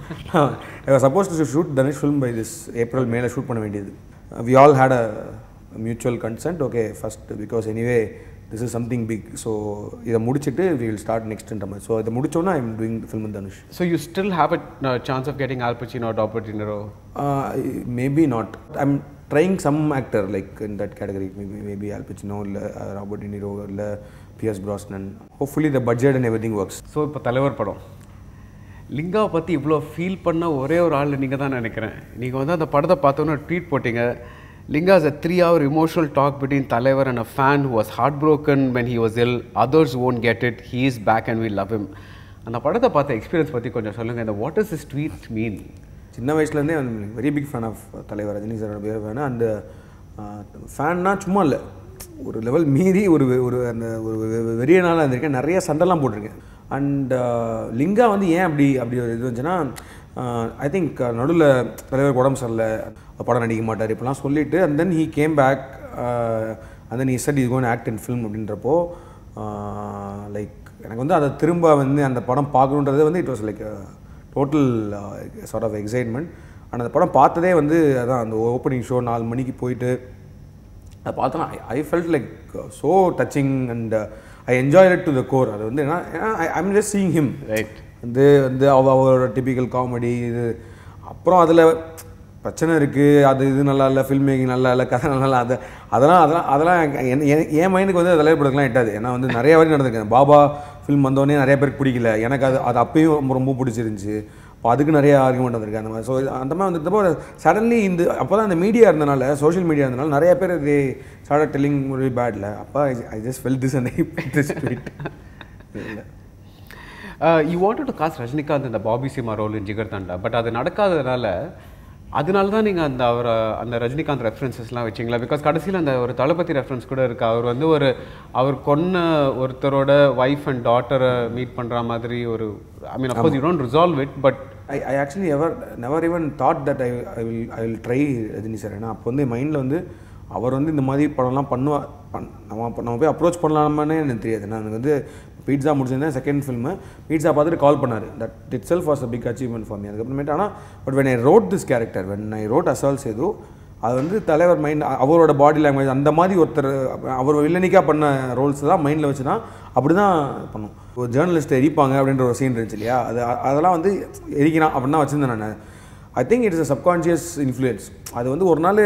I was suppose to shoot Dhanush film by this April மேலே ஷூட் பண்ண வேண்டியது. We all had a mutual consent. Okay, first because anyway this is something big, so இதை முடிச்சிட்டு we will start next in term. So இதை முடிச்சோன்னா I am doing the film with Dhanush. So you still have a uh, chance of getting Al Pacino or Robert De Niro? Uh, maybe not. I'm trying some actor like in that category. Maybe maybe Al Pacino or uh, Robert De Niro or Pierce Brosnan. Hopefully the budget and everything works. So இப்போ தலைவர் படம் லிங்காவை பற்றி இவ்வளோ feel பண்ண ஒரே ஒரு ஆள் நீங்கள் தான் நினைக்கிறேன். நீங்கள் வந்து அந்த படத்தை பார்த்தோன்னே ட்வீட் போட்டிங்க, Linga is a three-hour emotional talk between Thalaivar and a fan who was heartbroken when he was ill. Others won't get it. He is back and we love him. அந்த படத்தை பார்த்த எக்ஸ்பீரியன்ஸ் பற்றி கொஞ்சம் சொல்லுங்கள். இந்த what is this tweet mean? சின்ன வயசுலேருந்தே வந்து வெரி பிக் ஃபேன் ஆஃப் தலைவர் ரஜினி சாரோட பேர் ஃபேனு. அந்த ஃபேன்னா சும்மா இல்லை, ஒரு லெவல் மீறி ஒரு ஒரு அந்த ஒரு வெறியனால இருந்திருக்கேன். நிறைய சண்டைலாம் போட்டிருக்கேன். அண்ட் லிங்கா வந்து ஏன் அப்படி அப்படி ஒரு இது வந்துச்சுன்னா, ஐ திங்க் நடுவில் தலைவர் உடம்பு சரியில்லை, படம் நடிக்க மாட்டார் இப்போலாம் சொல்லிவிட்டு, and then he came back and then he said is going to act in film அப்படின்றப்போ லைக் எனக்கு வந்து அதை திரும்ப வந்து அந்த படம் பார்க்கணுன்றது வந்து it was like total sort of excitement. And அந்த படம் பார்த்ததே வந்து அதான் அந்த ஓப்பனிங் ஷோ நாலு மணிக்கு போயிட்டு அதை பார்த்தோன்னா I felt like so touching and I enjoy it to the core. அது வந்து ஏன்னா I am just seeing him right வந்து வந்து அவ அவரோட டிபிக்கல் காமெடி இது. அப்புறம் அதில் பிரச்சனை இருக்குது, அது இது நல்லா இல்லை, ஃபில்ம் மேக்கிங் நல்லா இல்லை, கதை நல்லா இல்லை, அது அதெல்லாம் அதெல்லாம் அதெல்லாம் என் மைண்டுக்கு வந்து தலைவர் படத்துலாம் எட்டாது. ஏன்னா வந்து நிறைய வரைக்கும் நடந்திருக்கேன். பாபா ஃபில்ம் வந்தோடனே நிறைய பேருக்கு பிடிக்கல, எனக்கு அது அது அப்பயும் ரொம்ப ரொம்ப பிடிச்சிருந்துச்சி. இப்போ அதுக்கு நிறைய ஆர்குமெண்ட் வந்திருக்கு அந்த மாதிரி. ஸோ அந்த மாதிரி வந்துட்டப்போ சடன்லி இந்த அப்போ தான் அந்த மீடியா இருந்தனால, சோஷியல் மீடியா இருந்தனால நிறைய பேர் இது ஸ்டார்ட் டெல்லிங் வெரி பேட்ல. அப்போ I just felt this and I put this tweet. இல்லை you wanted to cast Rajinikanth இந்த Bobby Simha role in Jigarthanda, but அது நடக்காததுனால அதனால தான் நீங்கள் அந்த அவரை அந்த ரஜினிகாந்த் ரெஃபரன்சஸ்லாம் வச்சிங்களா? பிகாஸ் கடைசியில் அந்த ஒரு தளபதி ரெஃபரன்ஸ் கூட இருக்குது. அவர் வந்து ஒரு அவர் கொன்ன ஒருத்தரோட ஒய்ஃப் அண்ட் டாட்டரை மீட் பண்ணுற மாதிரி ஒரு, I mean of course you don't resolve it, but I I actually ever never even thought that I I will I will try Rajini sir. ஏன்னா அப்போ வந்து மைண்டில் வந்து அவர் வந்து இந்த மாதிரி படம்லாம் பண்ணுவா பண் நம்ம நம்ம போய் அப்ரோச் பண்ணலாமானே எனக்கு தெரியாது. நான் எனக்கு வந்து பீட்ஸா முடிச்சிருந்தேன் செகண்ட் ஃபில்மு. பீட்ஸா பார்த்துட்டு கால் பண்ணார். That itself was a big achievement for me. அதுக்கப்புறமேட்டு ஆனால் but when I wrote this character, when I wrote assault Sethu, அது வந்து தலைவர் மைண்ட் அவரோட பாடி லாங்குவேஜ் அந்த மாதிரி ஒருத்தர் அவர் வில்லனிக்காக பண்ண ரோல்ஸ் தான் மைண்டில் வச்சு தான் அப்படி தான் பண்ணும். ஒரு ஜேர்னலிஸ்ட்டை எரிப்பாங்க அப்படின்ற ஒரு சீன் இருந்துச்சு இல்லையா, அது அதெல்லாம் வந்து எரிக்கிறான் அப்படின்னு தான் வச்சுருந்தேன் நான். I think it is a subconscious influence. அது வந்து ஒரு நாள்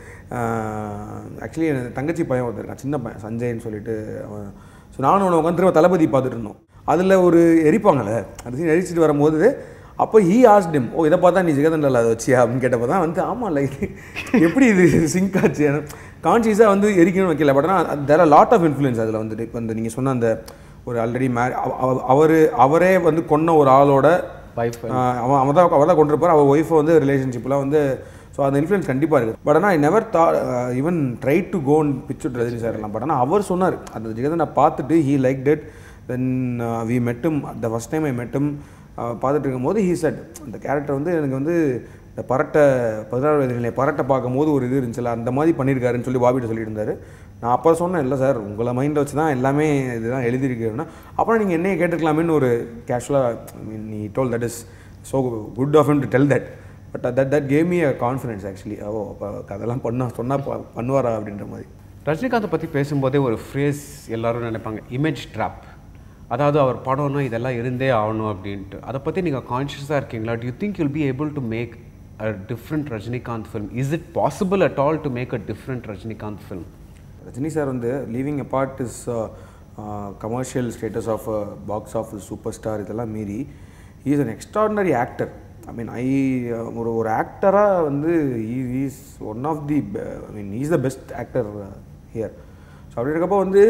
ஆக்சுவலி எனக்கு தங்கச்சி பையன் ஒருத்தருக்கான், சின்ன பையன் சஞ்சய்ன்னு சொல்லிட்டு. அவன் ஸோ நானும் ஒன்று உட்காந்து திரும்ப தளபதி பார்த்துட்டு இருந்தோம். அதில் ஒரு எரிப்பாங்கள்ல, அது சீன் எரிச்சிட்டு வரும்போது அப்போ ஹீ ஆஸ்ட் ஹிம், ஓ இதை பார்த்தா நீ ஜிகர்தண்டாவில் அதை வச்சியா அப்படின்னு கேட்டப்போ தான் வந்து ஆமாம் இல்லை இது எப்படி இது சிங்க் ஆச்சு. கான்ஷியஸாக வந்து எரிக்கணும்னு வைக்கல. பட் ஆனால் there are lot of influence அதில் வந்துட்டு. இப்போ இந்த நீங்கள் சொன்ன அந்த ஒரு ஆல்ரெடி மேரி அவர் அவரே வந்து கொன்ன ஒரு ஆளோட வைஃப் அவன் அவன் தான் அவர் தான் கொண்டிருப்பார். அவர் ஒய்ஃபை வந்து ரிலேஷன்ஷிப்லாம் வந்து ஸோ அந்த இன்ஃப்ளூயன்ஸ் கண்டிப்பாக இருக்குது. பட் ஆனால் I never thought even try to go and picture Rajini sir எல்லாம். பட் ஆனால் அவர் சொன்னார் அந்த ஜிகர்தண்டா பார்த்துட்டு he liked. Then we மெட்டும் த ஃபஸ்ட் டைம் ஐ மெட்டும் பார்த்துட்டு இருக்கும்போது ஹீ செட் அந்த கேரக்டர் வந்து எனக்கு வந்து இந்த பரட்டை பதினாறு வயது நிலை பரட்டை பார்க்கும்போது ஒரு இது இருந்துச்சுல்ல, அந்த மாதிரி பண்ணியிருக்காருன்னு சொல்லி பாபிட்ட சொல்லிட்டு இருந்தார். நான் அப்போ சொன்னேன், இல்லை சார் உங்களை மைண்டில் வச்சு தான் எல்லாமே இதுதான் எழுதியிருக்கேன்னா, அப்புறம் நீங்கள் என்னையே கேட்டுக்கலாமேன்னு ஒரு கேஷுவலாக மீன் நீ told that is so good of him to tell that. But that that came me a confidence actually. ஓ அப்போ அதெல்லாம் பண்ண சொன்னால் பண்ணுவாரா அப்படின்ற மாதிரி. ரஜினிகாந்தை பற்றி பேசும்போதே ஒரு ஃப்ரேஸ் எல்லோரும் நினைப்பாங்க, இமேஜ் ட்ராப். அதாவது அவர் படம்னா இதெல்லாம் இருந்தே ஆகணும் அப்படின்ட்டு. அதை பற்றி நீங்கள் கான்ஷியஸாக இருக்கீங்களா? Do you think you'll be able to make a different Rajinikanth film? Is it possible at all to make a different Rajinikanth film? Rajini sir வந்து leaving apart is commercial status of box office super star இதெல்லாம் மீறி he is an extraordinary actor. I mean I ஒரு ஒரு ஆக்டராக வந்து he is one of the I mean is the best actor here. So அப்படி இருக்கப்போ வந்து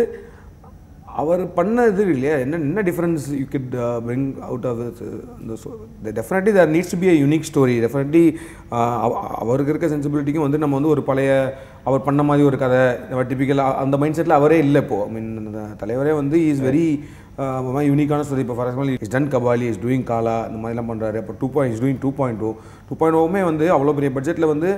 அவர் பண்ண இது இல்லையா, என்ன என்ன difference you could bring out of இந்த definitely there needs to be a unique story. Definitely அவருக்கு இருக்க சென்சிபிலிட்டிக்கும் வந்து நம்ம வந்து ஒரு பழைய அவர் பண்ண மாதிரி ஒரு கதை டிப்பிக்கலாக அந்த மைண்ட் செட்டில் அவரே இல்லை இப்போது. ஐ மீன் அந்த தலைவரே வந்து இஸ் வெரி யூனிக்கான ஸ்டோரி. இப்போ for example is done Kabali, is doing Kaala, இந்த மாதிரிலாம் பண்ணுறாரு. அப்போ two point is doing two point two two point ஓவுமே வந்து அவ்வளோ பெரிய பட்ஜெட்டில் வந்து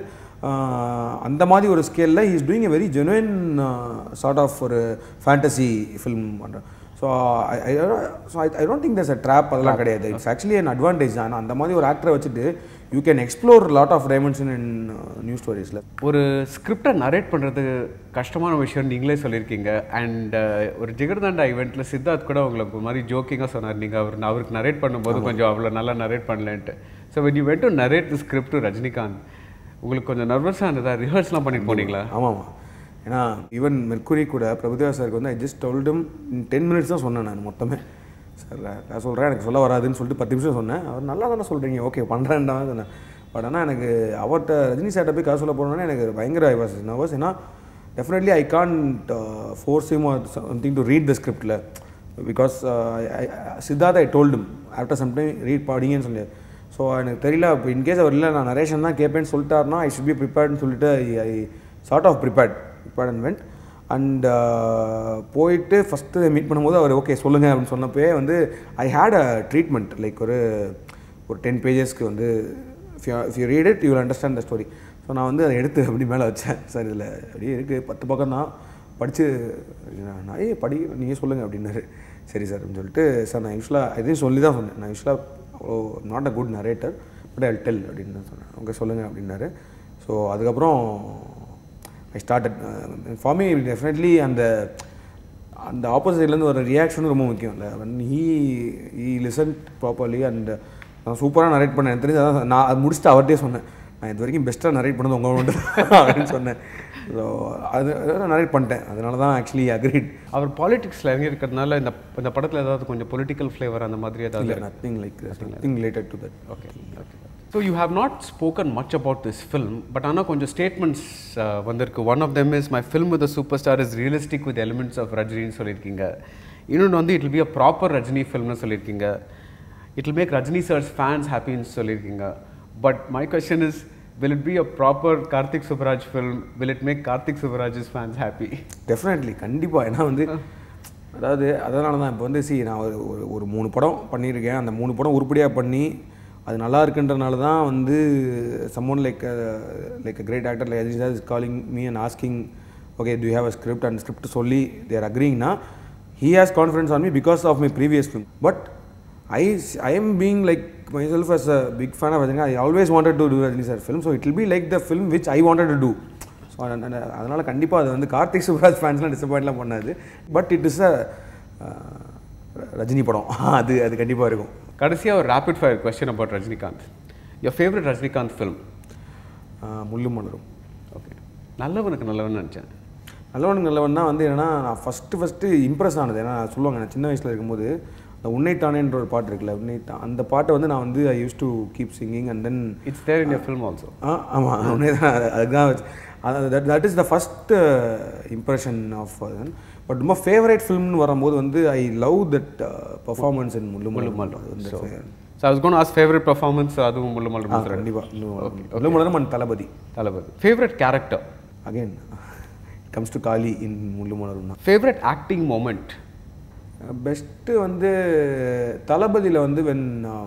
அந்த மாதிரி ஒரு ஸ்கேலில் is doing a very genuine sort of ஒரு ஃபேண்டசி ஃபில்ம் பண்ணுறேன். So I so I I don't think there's a drop, அதெல்லாம் கிடையாது. இட்ஸ் ஆக்சுவலி அன் அட்வான்டேஜ் தான். அந்த மாதிரி ஒரு ஆக்டரை வச்சுட்டு you can explore lot of dimension in new ஸ்டோரிஸில். ஒரு ஸ்கிரிப்டை நரேட் பண்ணுறது கஷ்டமான விஷயம் நீங்களே சொல்லியிருக்கீங்க. அண்ட் ஒரு ஜிகர்தண்டா ஈவெண்ட்டில் சித்தார்த் கூட உங்களுக்கு ஒரு மாதிரி ஜோக்கிங்காக சொன்னார், நீங்கள் அவர் அவருக்கு நரேட் பண்ணும்போது கொஞ்சம் அவ்வளோ நல்லா நரேட் பண்ணலன்ட்டு. So when you went to narrate the script to Rajinikanth, உங்களுக்கு கொஞ்சம் நர்வஸாக இருந்ததா? ரிஹர்ஸ்லாம் பண்ணிட்டு போனீங்களா? ஆமாம். ஏன்னா ஈவன் மெர்க்குரி கூட பிரபுதேவா சாருக்கு வந்து ஐ ஜஸ்ட் டோல்டும் டென் மினிட்ஸ் தான் சொன்னேன் நான் மொத்தமே. சார் நான் சொல்கிறேன் எனக்கு சொல்ல வராதுன்னு சொல்லிட்டு பத்து நிமிஷம் சொன்னேன். அவர் நல்லா தானே சொல்கிறீங்க, ஓகே பண்ணுறேன்டா சொன்னேன். பட் ஆனால் எனக்கு அவர்கிட்ட ரஜினி சார்ட்ட போய் கதை சொல்ல போனோன்னே எனக்கு பயங்கர ஐ வாஸ் நர்வஸ். ஏன்னா definitely I can't force him or something to read the ஸ்கிரிப்டில். பிகாஸ் சித்தார்த் ஐ டோல்டும் ஆஃப்டர் சம் டைம் ரீட் படிங்கன்னு சொல்லி. ஸோ எனக்கு தெரியல இப்போ இன்கேஸ் அவர் இல்லை நான் நரேஷன் தான் கேட்பேன்னு சொல்லிட்டாருன்னா ஐ ஷுட் பி ப்ரிப்பேர்ட்னு சொல்லிட்டு I sort of prepared prepared and went and போயிட்டு ஃபஸ்ட்டு மீட் பண்ணும்போது அவர் ஓகே சொல்லுங்கள் அப்படின்னு சொன்னப்பே வந்து I had a treatment like ஒரு ஒரு டென் பேஜஸ்க்கு வந்து if you read it you will understand the story. So நான் வந்து அதை எடுத்து அப்படி மேலே வச்சேன். சார் இதில் அப்படியே இருக்குது பத்து பக்கம் தான் படித்து நான் ஏ படி நீங்கள் சொல்லுங்கள் அப்படின்னாரு. சரி சார் அப்படின்னு சொல்லிட்டு சார் நான் யூஸ்வலாக இதையும் சொல்லி தான் சொன்னேன். நான் யூஸ்வலாக oh not a good narrator but I tell அப்படின்னு தான் சொன்னேன். ஓகே சொல்லுங்கள் அப்படின்னாரு. ஸோ அதுக்கப்புறம் I started for me definitely அந்த அந்த ஆப்போசிட்லேருந்து ஒரு ரியாக்ஷனும் ரொம்ப முக்கியம் இல்லை. when he he listened properly and நான் சூப்பராக நரேட் பண்ணேன். எனக்கு தெரிஞ்சு அதான் நான் அது முடிச்சுட்டு அவர்கிட்டே சொன்னேன் நான் இது வரைக்கும் பெஸ்ட்டாக நரேட் பண்ணது உங்கள் மட்டும் அப்படின்னு சொன்னேன். ஸோ அது நான் நரேட் பண்ணிட்டேன். அதனால தான் ஆக்சுவலி அக்ரீட். அவர் பாலிடிக்ஸில் இறங்கி இருக்கிறதுனால இந்த இந்த படத்தில் ஏதாவது கொஞ்சம் பொலிட்டிக்கல் ஃப்ளேவர் அந்த மாதிரி ஏதாவது nothing like nothing related to that. Okay okay. So you have not spoken much about this film but ஆனால் கொஞ்சம் ஸ்டேட்மெண்ட்ஸ் வந்திருக்கு. One of them is my film with super star is realistic with elements of ரஜினின்னு சொல்லியிருக்கீங்க. இன்னொன்று வந்து it will be a proper Rajini ஃபில்ம்னு சொல்லியிருக்கீங்க. It will make Rajini sir's fans ஹாப்பின்னு சொல்லியிருக்கீங்க. But my question is will it be a proper Karthik Subbaraj film? Will it make Karthik Subbaraj's fans happy? Definitely கண்டிப்பாக. ஏன்னா வந்து அதாவது அதனால தான் இப்போ வந்து சி நான் ஒரு ஒரு மூணு படம் பண்ணியிருக்கேன். அந்த மூணு படம் உருப்படியாக பண்ணி அது நல்லா இருக்குன்றனால தான் வந்து someone like like a great actor like Ajay is calling me and asking okay do you have a script and script சொல்லி they are agreeing na he has confidence on me because of my previous film. But I I am being like myself as a big fan of Rajini. I always wanted to do Rajini sir film, so it will be like the film which I wanted to do. So அதனால கண்டிப்பாக அது வந்து கார்த்திக் சுப்ராஜ் ஃபேன்ஸ்லாம் டிசப்பாயின்ட்லாம் பண்ணாது. But it is a Rajini படம், அது அது கண்டிப்பாக இருக்கும். கடைசியாக ஒரு rapid fire question about Rajinikanth. Your favourite Rajinikanth film? Mullum Malarum. Okay. நல்லவனுக்கு நல்லவன் நினச்சேன். நல்லவனுக்கு நல்லவன் தான் வந்து என்னன்னா நான் ஃபஸ்ட்டு ஃபஸ்ட்டு இம்ப்ரெஸ் ஆனது. ஏன்னா சொல்லுவாங்க நான் சின்ன வயசில் இருக்கும்போது அந்த உன்னைத்தானேன்ற ஒரு பாட்டு இருக்குல்ல, உன்னைத்தா அந்த பாட்டை வந்து நான் வந்து I used to keep singing and then it's there in your film also. ஆ ஆமாம் உன்னைதான் அதுதான் that that is the first impression of then. But ரொம்ப ஃபேவரட் ஃபில்ம்னு வரும்போது வந்து I love that performance in Mullu Mullu Malarum வந்து. So I was going to ask favourite performance, அதுவும் முள்ளு மலரும். கண்டிப்பாக Mullu Malarum and Thalapathi. Thalapathi. Favourite character? Again comes to Kaali in Mullu மலரும் தான். Favourite acting moment? பெஸ்ட்டு வந்து தளபதியில் வந்து வென்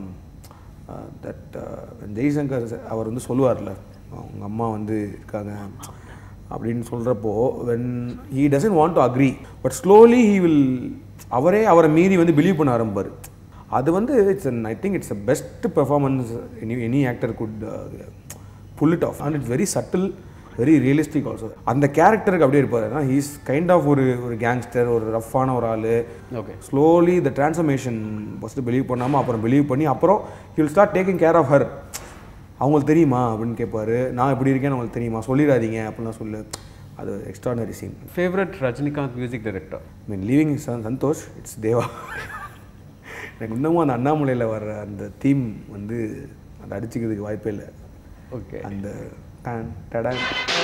தட் ஜெய்சங்கர் அவர் வந்து சொல்லுவார்ல அவங்க அம்மா வந்து இருக்காங்க அப்படின்னு சொல்கிறப்போ when he doesn't want to agree but slowly he will அவரே அவரை மீறி வந்து பிலீவ் பண்ண ஆரம்பிப்பார். அது வந்து it's an I think it's a best performance any any actor could pull it off and it's very subtle very realistic also. அந்த கேரக்டருக்கு அப்படியே இருப்பார். ஏன்னா ஹீஸ் கைண்ட் ஆஃப் ஒரு ஒரு கேங்ஸ்டர், ஒரு ரஃப்பான ஒரு ஆள். Okay. Slowly the transformation first believe பண்ணாமல் அப்புறம் பிலீவ் பண்ணி அப்புறம் he will start taking care of her. அவங்களுக்கு தெரியுமா அப்படின்னு கேட்பாரு. நான் இப்படி இருக்கேன்னு அவங்களுக்கு தெரியுமா, சொல்லிடாதீங்க அப்படின்லாம் சொல்லு. அது extraordinary scene. Favourite Rajinikanth music director? I mean leaving Santhosh, it's Deva. எனக்கு இன்னமும் அந்த அண்ணாமலையில் வர்ற அந்த தீம் வந்து அதை அடிச்சுக்கிறதுக்கு வாய்ப்பே இல்லை. ஓகே. அந்த டான் டடான்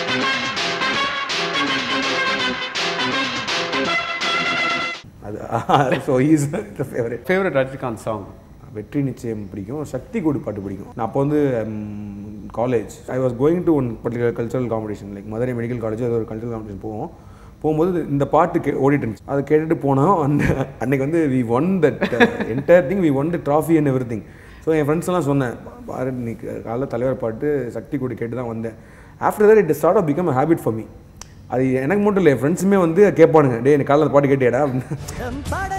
அது so is the favourite. Favourite Rajinikanth song? Vetri Nichayam பிடிக்கும், சக்தி கூடு பாட்டு பிடிக்கும். நான் அப்போ வந்து college I was going to one particular cultural competition like Madurai medical college, அது ஒரு கல்ச்சரல் காம்படிஷன் போவோம். போகும்போது இந்த பாட்டு கே ஓடிட்டு இருந்துச்சு. அதை கேட்டுட்டு போனோம். அந்த அன்னைக்கு வந்து we won that entire thing, we won the trophy and everything. So என் ஃப்ரெண்ட்ஸ் எல்லாம் சொன்னேன், பாரு இன்னைக்கு காலைல தலைவர் பாட்டு சக்தி கூடு கேட்டு தான் வந்தேன். After that it start off become a habit for me. அது எனக்கு மட்டும் இல்லை, என் ஃப்ரெண்ட்ஸுமே வந்து கேட்பானுங்க, டே எனக்கு காலையில் பாட்டு கேட்டியாடா அப்படின்னு.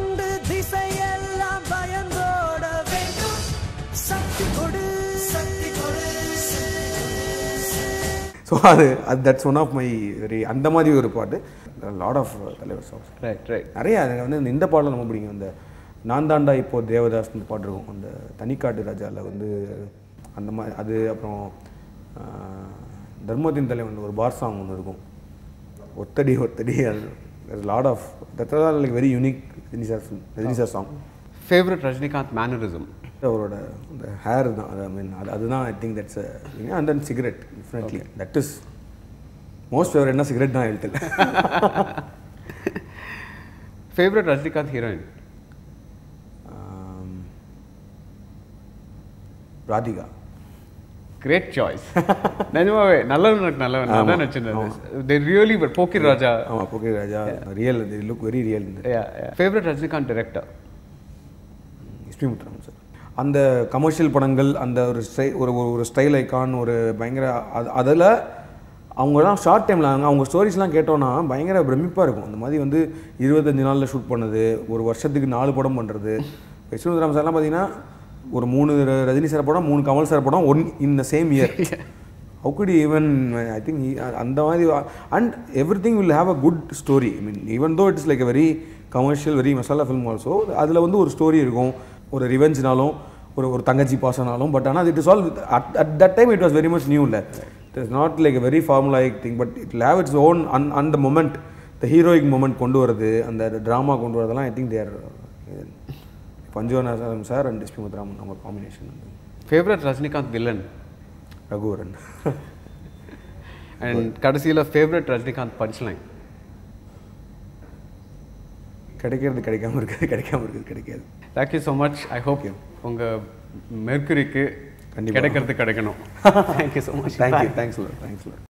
ஸோ அது அது that's one of my very அந்த மாதிரி ஒரு பாட்டு. Lot of Thalaivar songs. Right right நிறையா எனக்கு வந்து இந்த பாடலாம் ரொம்ப பிடிக்கும். இந்த நான் தாண்டா இப்போ தேவதாஸ் இந்த பாட்டு இருக்கும், அந்த தனிக்காட்டு ராஜாவில் வந்து அந்த மாதிரி அது. அப்புறம் தர்மத்தின் தலைவன் ஒரு பார் சாங் ஒன்று இருக்கும், ஒத்தடி ஒத்தடி. அது lot of that's like very unique Rajini sir Rajini sir song. Favourite Rajinikanth mannerism? அவரோட அந்த ஹேர் தான். அது ஐ மீன் அது அதுதான் I think that's and then cigarette definitely that is most favourite. என்ன சிகரெட் தான் எழுத்துல. Favourite Rajinikanth heroine? Radhika. Great choice. நிஜமாவே நல்லவன் எனக்கு நல்லவன் நான் தான் நினச்சிருந்தேன். They really but Pokkiri Raja. ஆமாம், Pokkiri Raja real, they look very real. Favourite Rajinikanth director? SP Muthuraman sir. அந்த கமர்ஷியல் படங்கள், அந்த ஒரு ஸ்டை ஒரு ஒரு ஸ்டைல் ஐக்கான், ஒரு பயங்கர அது அதில் அவங்கலாம் ஷார்ட் டைமில் அவங்க ஸ்டோரிஸ்லாம் கேட்டோன்னா பயங்கர பிரமிப்பாக இருக்கும். அந்த மாதிரி வந்து இருபத்தஞ்சு நாளில் ஷூட் பண்ணது, ஒரு வருஷத்துக்கு நாலு படம் பண்ணுறது. எஸ்பி முத்துராமன் சார்லாம் பார்த்தீங்கன்னா ஒரு மூணு ரஜினி சார் படம், மூணு கமல் சார் படம் one in the same year. How good even I think அந்த மாதிரி. And everything will have a good story. I mean even though it is like a very commercial, very masala film also. அதில் வந்து ஒரு story இருக்கும், ஒரு ரிவெஞ்ச்னாலும் ஒரு ஒரு தங்கச்சி பாசனாலும். பட் ஆனால் it is all at at that time it was very much new. இல்லை, it is not like a very formulaic thing, but it will have its own அன் அந்த மொமெண்ட், த ஹீரோயிக் மொமெண்ட் கொண்டு வரது, அந்த drama கொண்டு வரதெல்லாம் I think there Panchavarnam sir and SP Muthuraman அவங்க combination. Favourite Rajinikanth villain? Raghuvaran. And கடைசியில் ஃபேவரட் ரஜினிகாந்த் பஞ்ச்லைன்? கிடைக்கிறது கிடைக்காம இருக்குது, கிடைக்காம இருக்குது கிடைக்காது. Thank you so much. I hope உங்கள் மெர்க்குரிக்கு கிடைக்கிறது கிடைக்கணும். Thank you so much. Thank you. Thanks thanks.